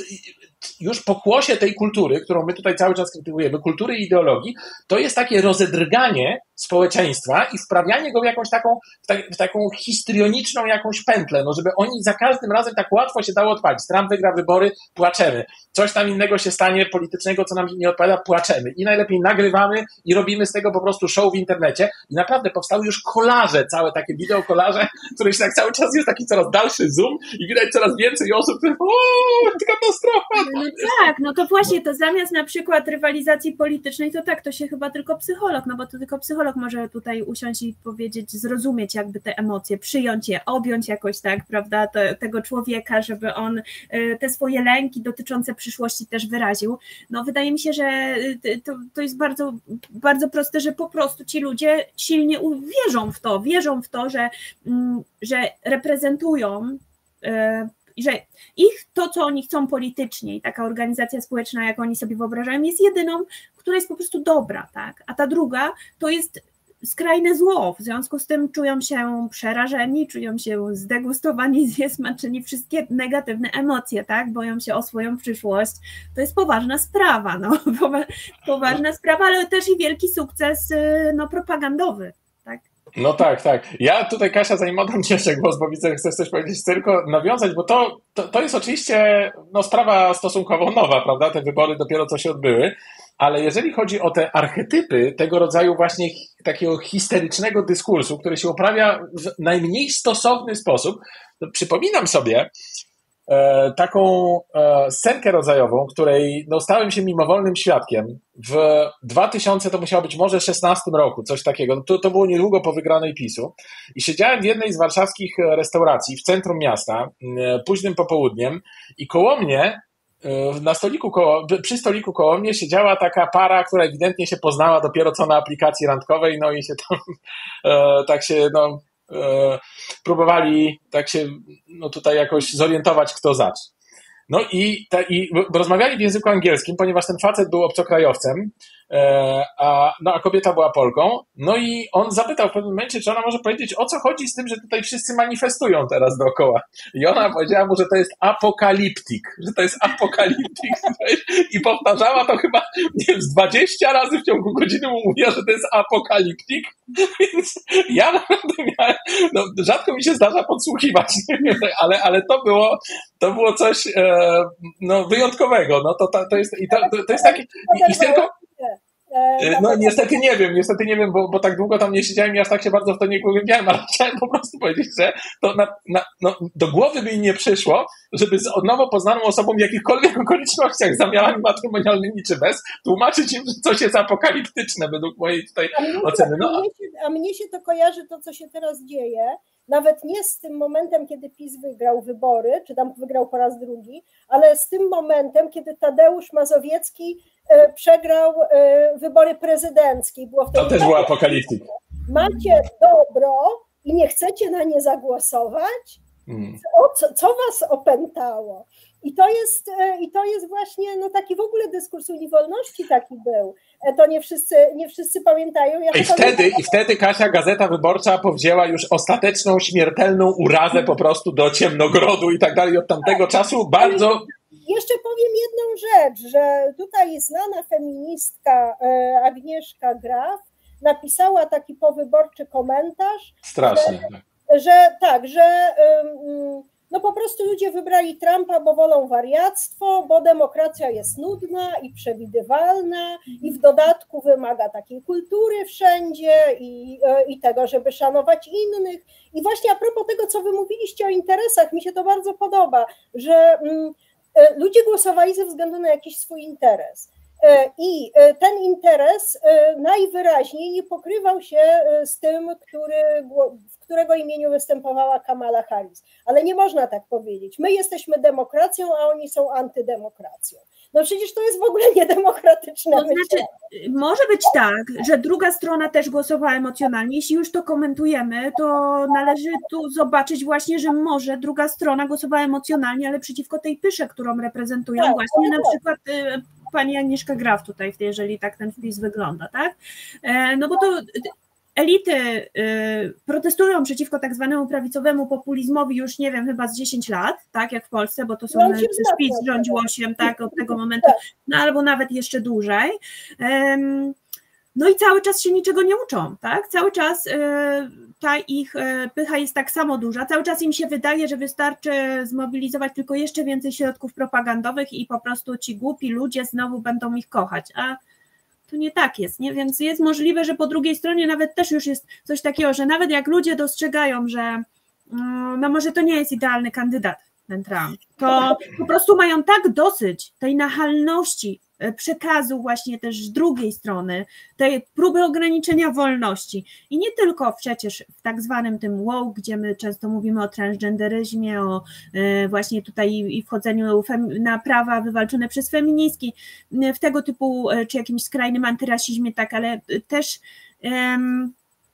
S1: już pokłosie tej kultury, którą my tutaj cały czas krytykujemy, kultury i ideologii, to jest takie rozedrganie społeczeństwa i wprawianie go w jakąś taką, w, ta, w taką histrioniczną jakąś pętlę, no żeby oni za każdym razem tak łatwo się dało odpalić. Trump wygra wybory, płaczemy. Coś tam innego się stanie politycznego, co nam nie odpowiada, płaczemy. I najlepiej nagrywamy i robimy z tego po prostu show w internecie. I naprawdę powstały już kolaże, całe takie wideo kolaże, które się tak cały czas jest taki coraz dalszy zoom i widać coraz więcej osób, które o, katastrofa!
S2: No tak, no to właśnie to zamiast na przykład rywalizacji politycznej, to tak, to się chyba tylko psycholog, no bo to tylko psycholog może tutaj usiąść i powiedzieć, zrozumieć jakby te emocje, przyjąć je, objąć jakoś tak, prawda, te, tego człowieka, żeby on te swoje lęki dotyczące przyszłości też wyraził. No wydaje mi się, że to, to jest bardzo, bardzo proste, że po prostu ci ludzie silnie wierzą w to, wierzą w to, że, że reprezentują i że ich to, co oni chcą politycznie i taka organizacja społeczna, jak oni sobie wyobrażają, jest jedyną, która jest po prostu dobra, tak? A ta druga to jest skrajne zło, w związku z tym czują się przerażeni, czują się zdegustowani, zniesmaczeni, wszystkie negatywne emocje, tak? Boją się o swoją przyszłość. To jest poważna sprawa, no, poważna sprawa, ale też i wielki sukces no, propagandowy, tak?
S1: No tak, tak. Ja tutaj, Kasia, zanim oddam ci jeszcze głos, bo widzę, że chcesz coś powiedzieć, chcę tylko nawiązać, bo to, to, to jest oczywiście no, sprawa stosunkowo nowa, prawda? Te wybory dopiero co się odbyły, ale jeżeli chodzi o te archetypy tego rodzaju właśnie takiego histerycznego dyskursu, który się uprawia w najmniej stosowny sposób, to przypominam sobie e, taką e, scenkę rodzajową, której no, stałem się mimowolnym świadkiem w dwa tysiące, to musiało być może szesnastym roku, coś takiego. To, to było niedługo po wygranej PiSu i siedziałem w jednej z warszawskich restauracji w centrum miasta, e, późnym popołudniem i koło mnie na stoliku koło, przy stoliku koło mnie siedziała taka para, która ewidentnie się poznała dopiero co na aplikacji randkowej, no i się tam e, tak się no, e, próbowali tak się no tutaj jakoś zorientować, kto zacz. No i, ta, i rozmawiali w języku angielskim, ponieważ ten facet był obcokrajowcem, e, a, no, a kobieta była Polką. No i on zapytał w pewnym momencie, czy ona może powiedzieć, o co chodzi z tym, że tutaj wszyscy manifestują teraz dookoła. I ona powiedziała mu, że to jest apokaliptik, że to jest apokaliptik. I powtarzała to chyba, nie wiem, z dwadzieścia razy w ciągu godziny mu mówiła, że to jest apokaliptik. Więc ja naprawdę miałem, no rzadko mi się zdarza podsłuchiwać, ale, ale to było, to było coś e, no, wyjątkowego. No to, to, to jest, i to, to jest takie, i, i tylko... No niestety nie wiem, niestety nie wiem, bo, bo tak długo tam nie siedziałem i aż tak się bardzo w to nie pogłębiałem, ale chciałem po prostu powiedzieć, że to na, na, no, do głowy by mi nie przyszło, żeby z od nowo poznaną osobą w jakichkolwiek okolicznościach, zamiarami matrymonialnymi czy bez, tłumaczyć im, że coś jest apokaliptyczne według mojej tutaj
S3: a mnie,
S1: oceny. No.
S3: A, mnie się, a mnie się to kojarzy to, co się teraz dzieje, nawet nie z tym momentem, kiedy PiS wygrał wybory, czy tam wygrał po raz drugi, ale z tym momentem, kiedy Tadeusz Mazowiecki e, przegrał e, wybory prezydenckie. Było wtedy
S1: to też było apokaliptyk.
S3: Macie dobro i nie chcecie na nie zagłosować? Hmm. O, co, co was opętało? I to jest, i to jest właśnie no, taki w ogóle dyskurs Unii Wolności taki był. To nie wszyscy, nie wszyscy pamiętają. Ja
S1: I, wtedy, I wtedy Kasia Gazeta Wyborcza powzięła już ostateczną, śmiertelną urazę po prostu do Ciemnogrodu i tak dalej. Od tamtego tak. czasu bardzo...
S3: Jeszcze powiem jedną rzecz, że tutaj znana feministka Agnieszka Graf napisała taki powyborczy komentarz.
S1: Strasznie.
S3: Że, że tak, że... Um, No po prostu ludzie wybrali Trumpa, bo wolą wariactwo, bo demokracja jest nudna i przewidywalna i w dodatku wymaga takiej kultury wszędzie i, i tego, żeby szanować innych. I właśnie a propos tego, co wy mówiliście o interesach, mi się to bardzo podoba, że mm, ludzie głosowali ze względu na jakiś swój interes. I ten interes najwyraźniej nie pokrywał się z tym, który, w którego imieniu występowała Kamala Harris. Ale nie można tak powiedzieć. My jesteśmy demokracją, a oni są antydemokracją. No przecież to jest w ogóle niedemokratyczne.
S2: To znaczy, może być tak, że druga strona też głosowała emocjonalnie. Jeśli już to komentujemy, to należy tu zobaczyć właśnie, że może druga strona głosowała emocjonalnie, ale przeciwko tej pysze, którą reprezentują tak, właśnie tak. na przykład pani Agnieszka Graf tutaj, jeżeli tak ten wpis wygląda, tak? No bo to elity protestują przeciwko tak zwanemu prawicowemu populizmowi już, nie wiem, chyba z dziesięć lat, tak jak w Polsce, bo to są PiS rządził osiem, tak, od tego momentu, no albo nawet jeszcze dłużej. No i cały czas się niczego nie uczą, tak? Cały czas ta ich pycha jest tak samo duża, cały czas im się wydaje, że wystarczy zmobilizować tylko jeszcze więcej środków propagandowych i po prostu ci głupi ludzie znowu będą ich kochać, a to nie tak jest, nie? Więc jest możliwe, że po drugiej stronie nawet też już jest coś takiego, że nawet jak ludzie dostrzegają, że no może to nie jest idealny kandydat, ten Trump, to po prostu mają tak dosyć tej nachalności przekazu właśnie też z drugiej strony, tej próby ograniczenia wolności i nie tylko przecież w tak zwanym tym woke, gdzie my często mówimy o transgenderyzmie, o właśnie tutaj i wchodzeniu na prawa wywalczone przez feministki, w tego typu, czy jakimś skrajnym antyrasizmie, tak, ale też um,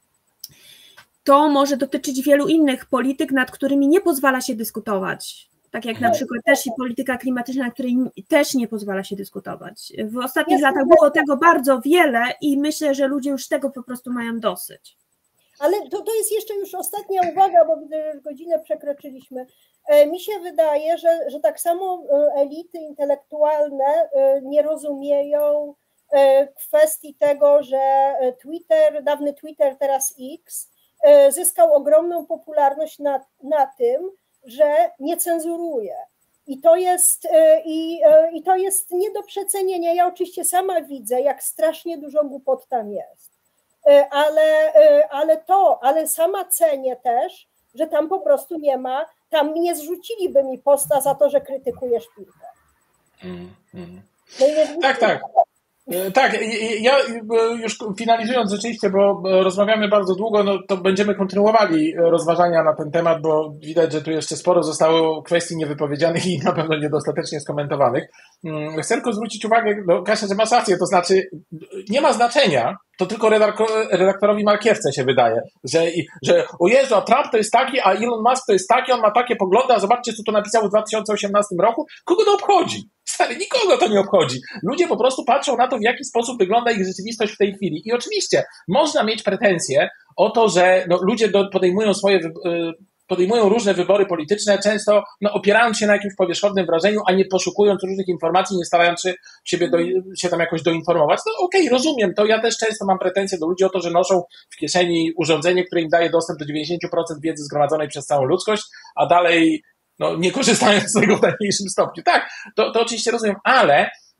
S2: to może dotyczyć wielu innych polityk, nad którymi nie pozwala się dyskutować. Tak jak na przykład też i polityka klimatyczna, na której też nie pozwala się dyskutować. W ostatnich latach było tego bardzo wiele i myślę, że ludzie już tego po prostu mają dosyć.
S3: Ale to, to jest jeszcze już ostatnia uwaga, bo widzę, że już godzinę przekroczyliśmy. Mi się wydaje, że, że tak samo elity intelektualne nie rozumieją kwestii tego, że Twitter, dawny Twitter, teraz X, zyskał ogromną popularność na, na tym, że nie cenzuruje. I to jest, i, i to jest nie do przecenienia. Ja oczywiście sama widzę, jak strasznie dużo głupot tam jest. Ale, ale to, ale sama cenię też, że tam po prostu nie ma, tam nie zrzuciliby mi posta za to, że krytykujesz piłkę.
S1: Mm, mm. No tak, tak. Tak, ja już finalizując rzeczywiście, bo rozmawiamy bardzo długo, no to będziemy kontynuowali rozważania na ten temat, bo widać, że tu jeszcze sporo zostało kwestii niewypowiedzianych i na pewno niedostatecznie skomentowanych. Chcę tylko zwrócić uwagę, no Kasia, że masz rację, to znaczy nie ma znaczenia, to tylko redaktorowi Markiewce się wydaje, że, że o Jezu, a Trump to jest taki, a Elon Musk to jest taki, on ma takie poglądy, a zobaczcie, co to napisał w dwa tysiące osiemnastym roku. Kogo to obchodzi? Stary, nikogo to nie obchodzi. Ludzie po prostu patrzą na to, w jaki sposób wygląda ich rzeczywistość w tej chwili. I oczywiście można mieć pretensje o to, że no, ludzie do, podejmują swoje podejmują różne wybory polityczne, często no, opierając się na jakimś powierzchownym wrażeniu, a nie poszukując różnych informacji, nie starając się, siebie do, się tam jakoś doinformować. No okej, okay, rozumiem to. Ja też często mam pretensje do ludzi o to, że noszą w kieszeni urządzenie, które im daje dostęp do dziewięćdziesiąt procent wiedzy zgromadzonej przez całą ludzkość, a dalej no, nie korzystają z tego w najmniejszym stopniu. Tak, to, to oczywiście rozumiem, ale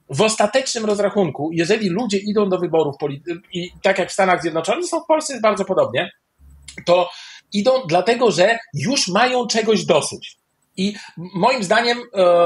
S1: w ostatecznym rozrachunku, jeżeli ludzie idą do wyborów i tak jak w Stanach Zjednoczonych, zresztą w Polsce jest bardzo podobnie, to idą dlatego, że już mają czegoś dosyć. I moim zdaniem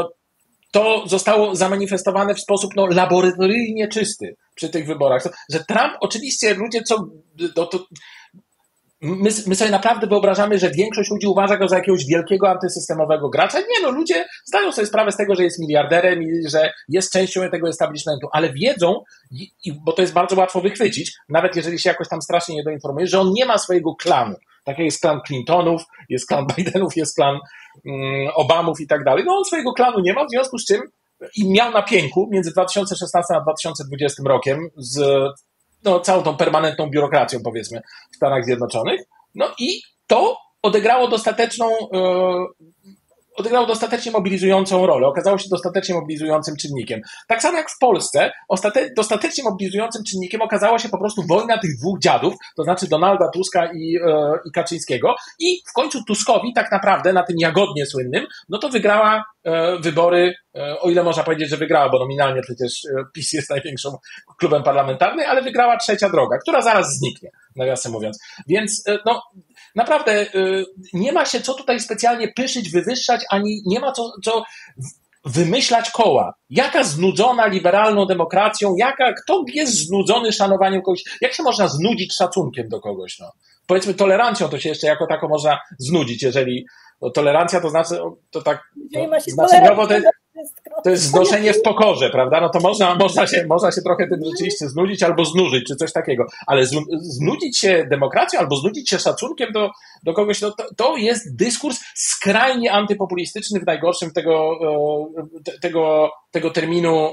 S1: to zostało zamanifestowane w sposób no, laboratoryjnie czysty przy tych wyborach. Że Trump, oczywiście ludzie, co to, to my, my sobie naprawdę wyobrażamy, że większość ludzi uważa go za jakiegoś wielkiego antysystemowego gracza. Nie no, ludzie zdają sobie sprawę z tego, że jest miliarderem i że jest częścią tego establishmentu, ale wiedzą, i, bo to jest bardzo łatwo wychwycić, nawet jeżeli się jakoś tam strasznie nie doinformuje, że on nie ma swojego klanu. Tak jak jest klan Clintonów, jest klan Bidenów, jest klan um, Obamów i tak dalej. No on swojego klanu nie ma, w związku z czym i miał na pięku między dwa tysiące szesnastym a dwa tysiące dwudziestym rokiem z no, całą tą permanentną biurokracją, powiedzmy, w Stanach Zjednoczonych. No i to odegrało dostateczną, yy, odegrało dostatecznie mobilizującą rolę, okazało się dostatecznie mobilizującym czynnikiem. Tak samo jak w Polsce, ostate, dostatecznie mobilizującym czynnikiem okazała się po prostu wojna tych dwóch dziadów, to znaczy Donalda Tuska i, yy, i Kaczyńskiego i w końcu Tuskowi tak naprawdę na tym jagodnie słynnym, no to wygrała yy, wybory, yy, o ile można powiedzieć, że wygrała, bo nominalnie przecież yy, PiS jest największym klubem parlamentarnym, ale wygrała Trzecia Droga, która zaraz zniknie, nawiasem mówiąc. Więc yy, no naprawdę yy, nie ma się co tutaj specjalnie pyszyć, wywyższać, ani nie ma co, co wymyślać koła. Jaka znudzona liberalną demokracją, jaka, kto jest znudzony szanowaniem kogoś, jak się można znudzić szacunkiem do kogoś, no. Powiedzmy tolerancją to się jeszcze jako tako można znudzić, jeżeli no, tolerancja to znaczy, to tak no, znaczeniowo to jest, to jest znoszenie w pokorze, prawda? No to można, można, się, można się trochę tym rzeczywiście znudzić albo znużyć, czy coś takiego, ale z, znudzić się demokracją albo znudzić się szacunkiem do, do kogoś, no to, to jest dyskurs skrajnie antypopulistyczny w najgorszym tego, tego, tego terminu,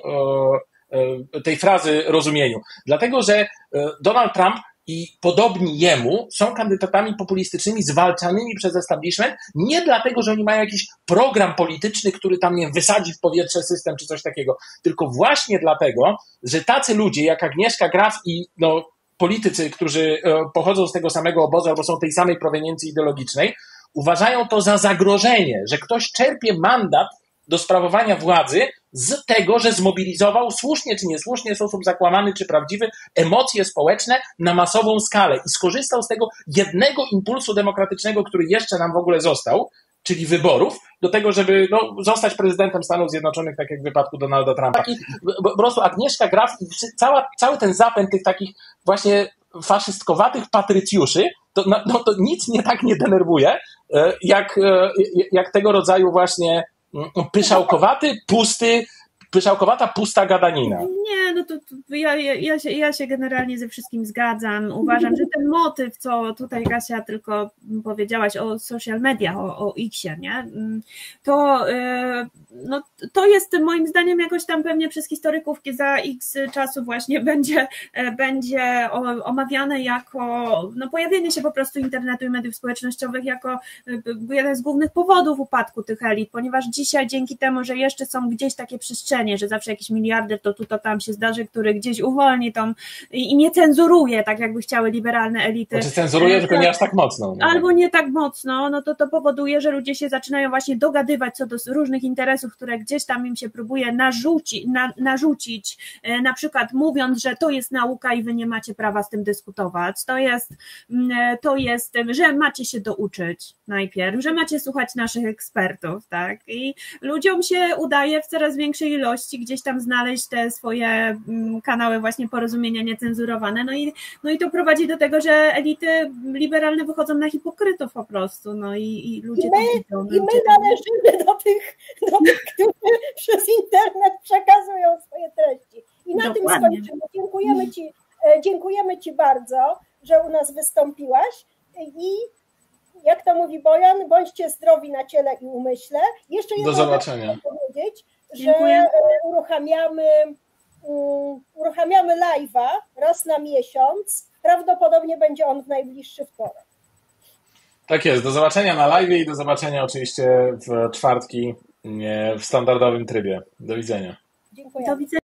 S1: tej frazy rozumieniu. Dlatego, że Donald Trump i podobni jemu są kandydatami populistycznymi zwalczanymi przez establishment nie dlatego, że oni mają jakiś program polityczny, który tam, nie wiem, wysadzi w powietrze system czy coś takiego, tylko właśnie dlatego, że tacy ludzie jak Agnieszka Graf i no, politycy, którzy pochodzą z tego samego obozu albo są tej samej proweniencji ideologicznej, uważają to za zagrożenie, że ktoś czerpie mandat do sprawowania władzy z tego, że zmobilizował słusznie czy niesłusznie, w sposób zakłamany czy prawdziwy, emocje społeczne na masową skalę i skorzystał z tego jednego impulsu demokratycznego, który jeszcze nam w ogóle został, czyli wyborów, do tego, żeby no, zostać prezydentem Stanów Zjednoczonych, tak jak w wypadku Donalda Trumpa. I po prostu Agnieszka Graf i cała, cały ten zapęd tych takich właśnie faszystkowatych patrycjuszy, to, no, to nic mnie tak nie denerwuje, jak, jak tego rodzaju właśnie pyszałkowaty, pusty, pyszałkowata, pusta gadanina.
S2: Nie, no to, to ja, ja, się, ja się generalnie ze wszystkim zgadzam. Uważam, że ten motyw, co tutaj Kasia tylko powiedziałaś o social mediach, o, o X-ie, nie? To, no, to jest moim zdaniem jakoś tam pewnie przez historyków za X czasu właśnie będzie, będzie omawiane jako no, pojawienie się po prostu internetu i mediów społecznościowych jako jeden z głównych powodów upadku tych elit, ponieważ dzisiaj dzięki temu, że jeszcze są gdzieś takie przestrzenie, że zawsze jakiś miliarder to tu, to tam się zdarzy, który gdzieś uwolni tą i, i nie cenzuruje, tak jakby chciały liberalne elity.
S1: Znaczy cenzuruje, tylko nie aż tak mocno.
S2: No. Albo nie tak mocno, no to to powoduje, że ludzie się zaczynają właśnie dogadywać co do różnych interesów, które gdzieś tam im się próbuje narzuci, na, narzucić, na przykład mówiąc, że to jest nauka i wy nie macie prawa z tym dyskutować, to jest, to jest, że macie się douczyć najpierw, że macie słuchać naszych ekspertów, tak, i ludziom się udaje w coraz większej ilości gdzieś tam znaleźć te swoje kanały właśnie porozumienia niecenzurowane, no i, no i to prowadzi do tego, że elity liberalne wychodzą na hipokrytów po prostu, no i, i ludzie
S3: I my,
S2: to widzą.
S3: I my należymy do tych, do tych, którzy przez internet przekazują swoje treści. I na Dokładnie. tym skończymy. Dziękujemy Ci, dziękujemy Ci bardzo, że u nas wystąpiłaś i jak to mówi Bojan, bądźcie zdrowi na ciele i umyśle. Jeszcze jedno
S1: do zobaczenia.
S3: Chcę powiedzieć, że
S2: Dziękuję.
S3: uruchamiamy, um, uruchamiamy live'a raz na miesiąc. Prawdopodobnie będzie on w najbliższy wtorek.
S1: Tak jest. Do zobaczenia na live i do zobaczenia oczywiście w czwartki w standardowym trybie. Do widzenia.
S3: Dziękuję.
S2: Do widzenia.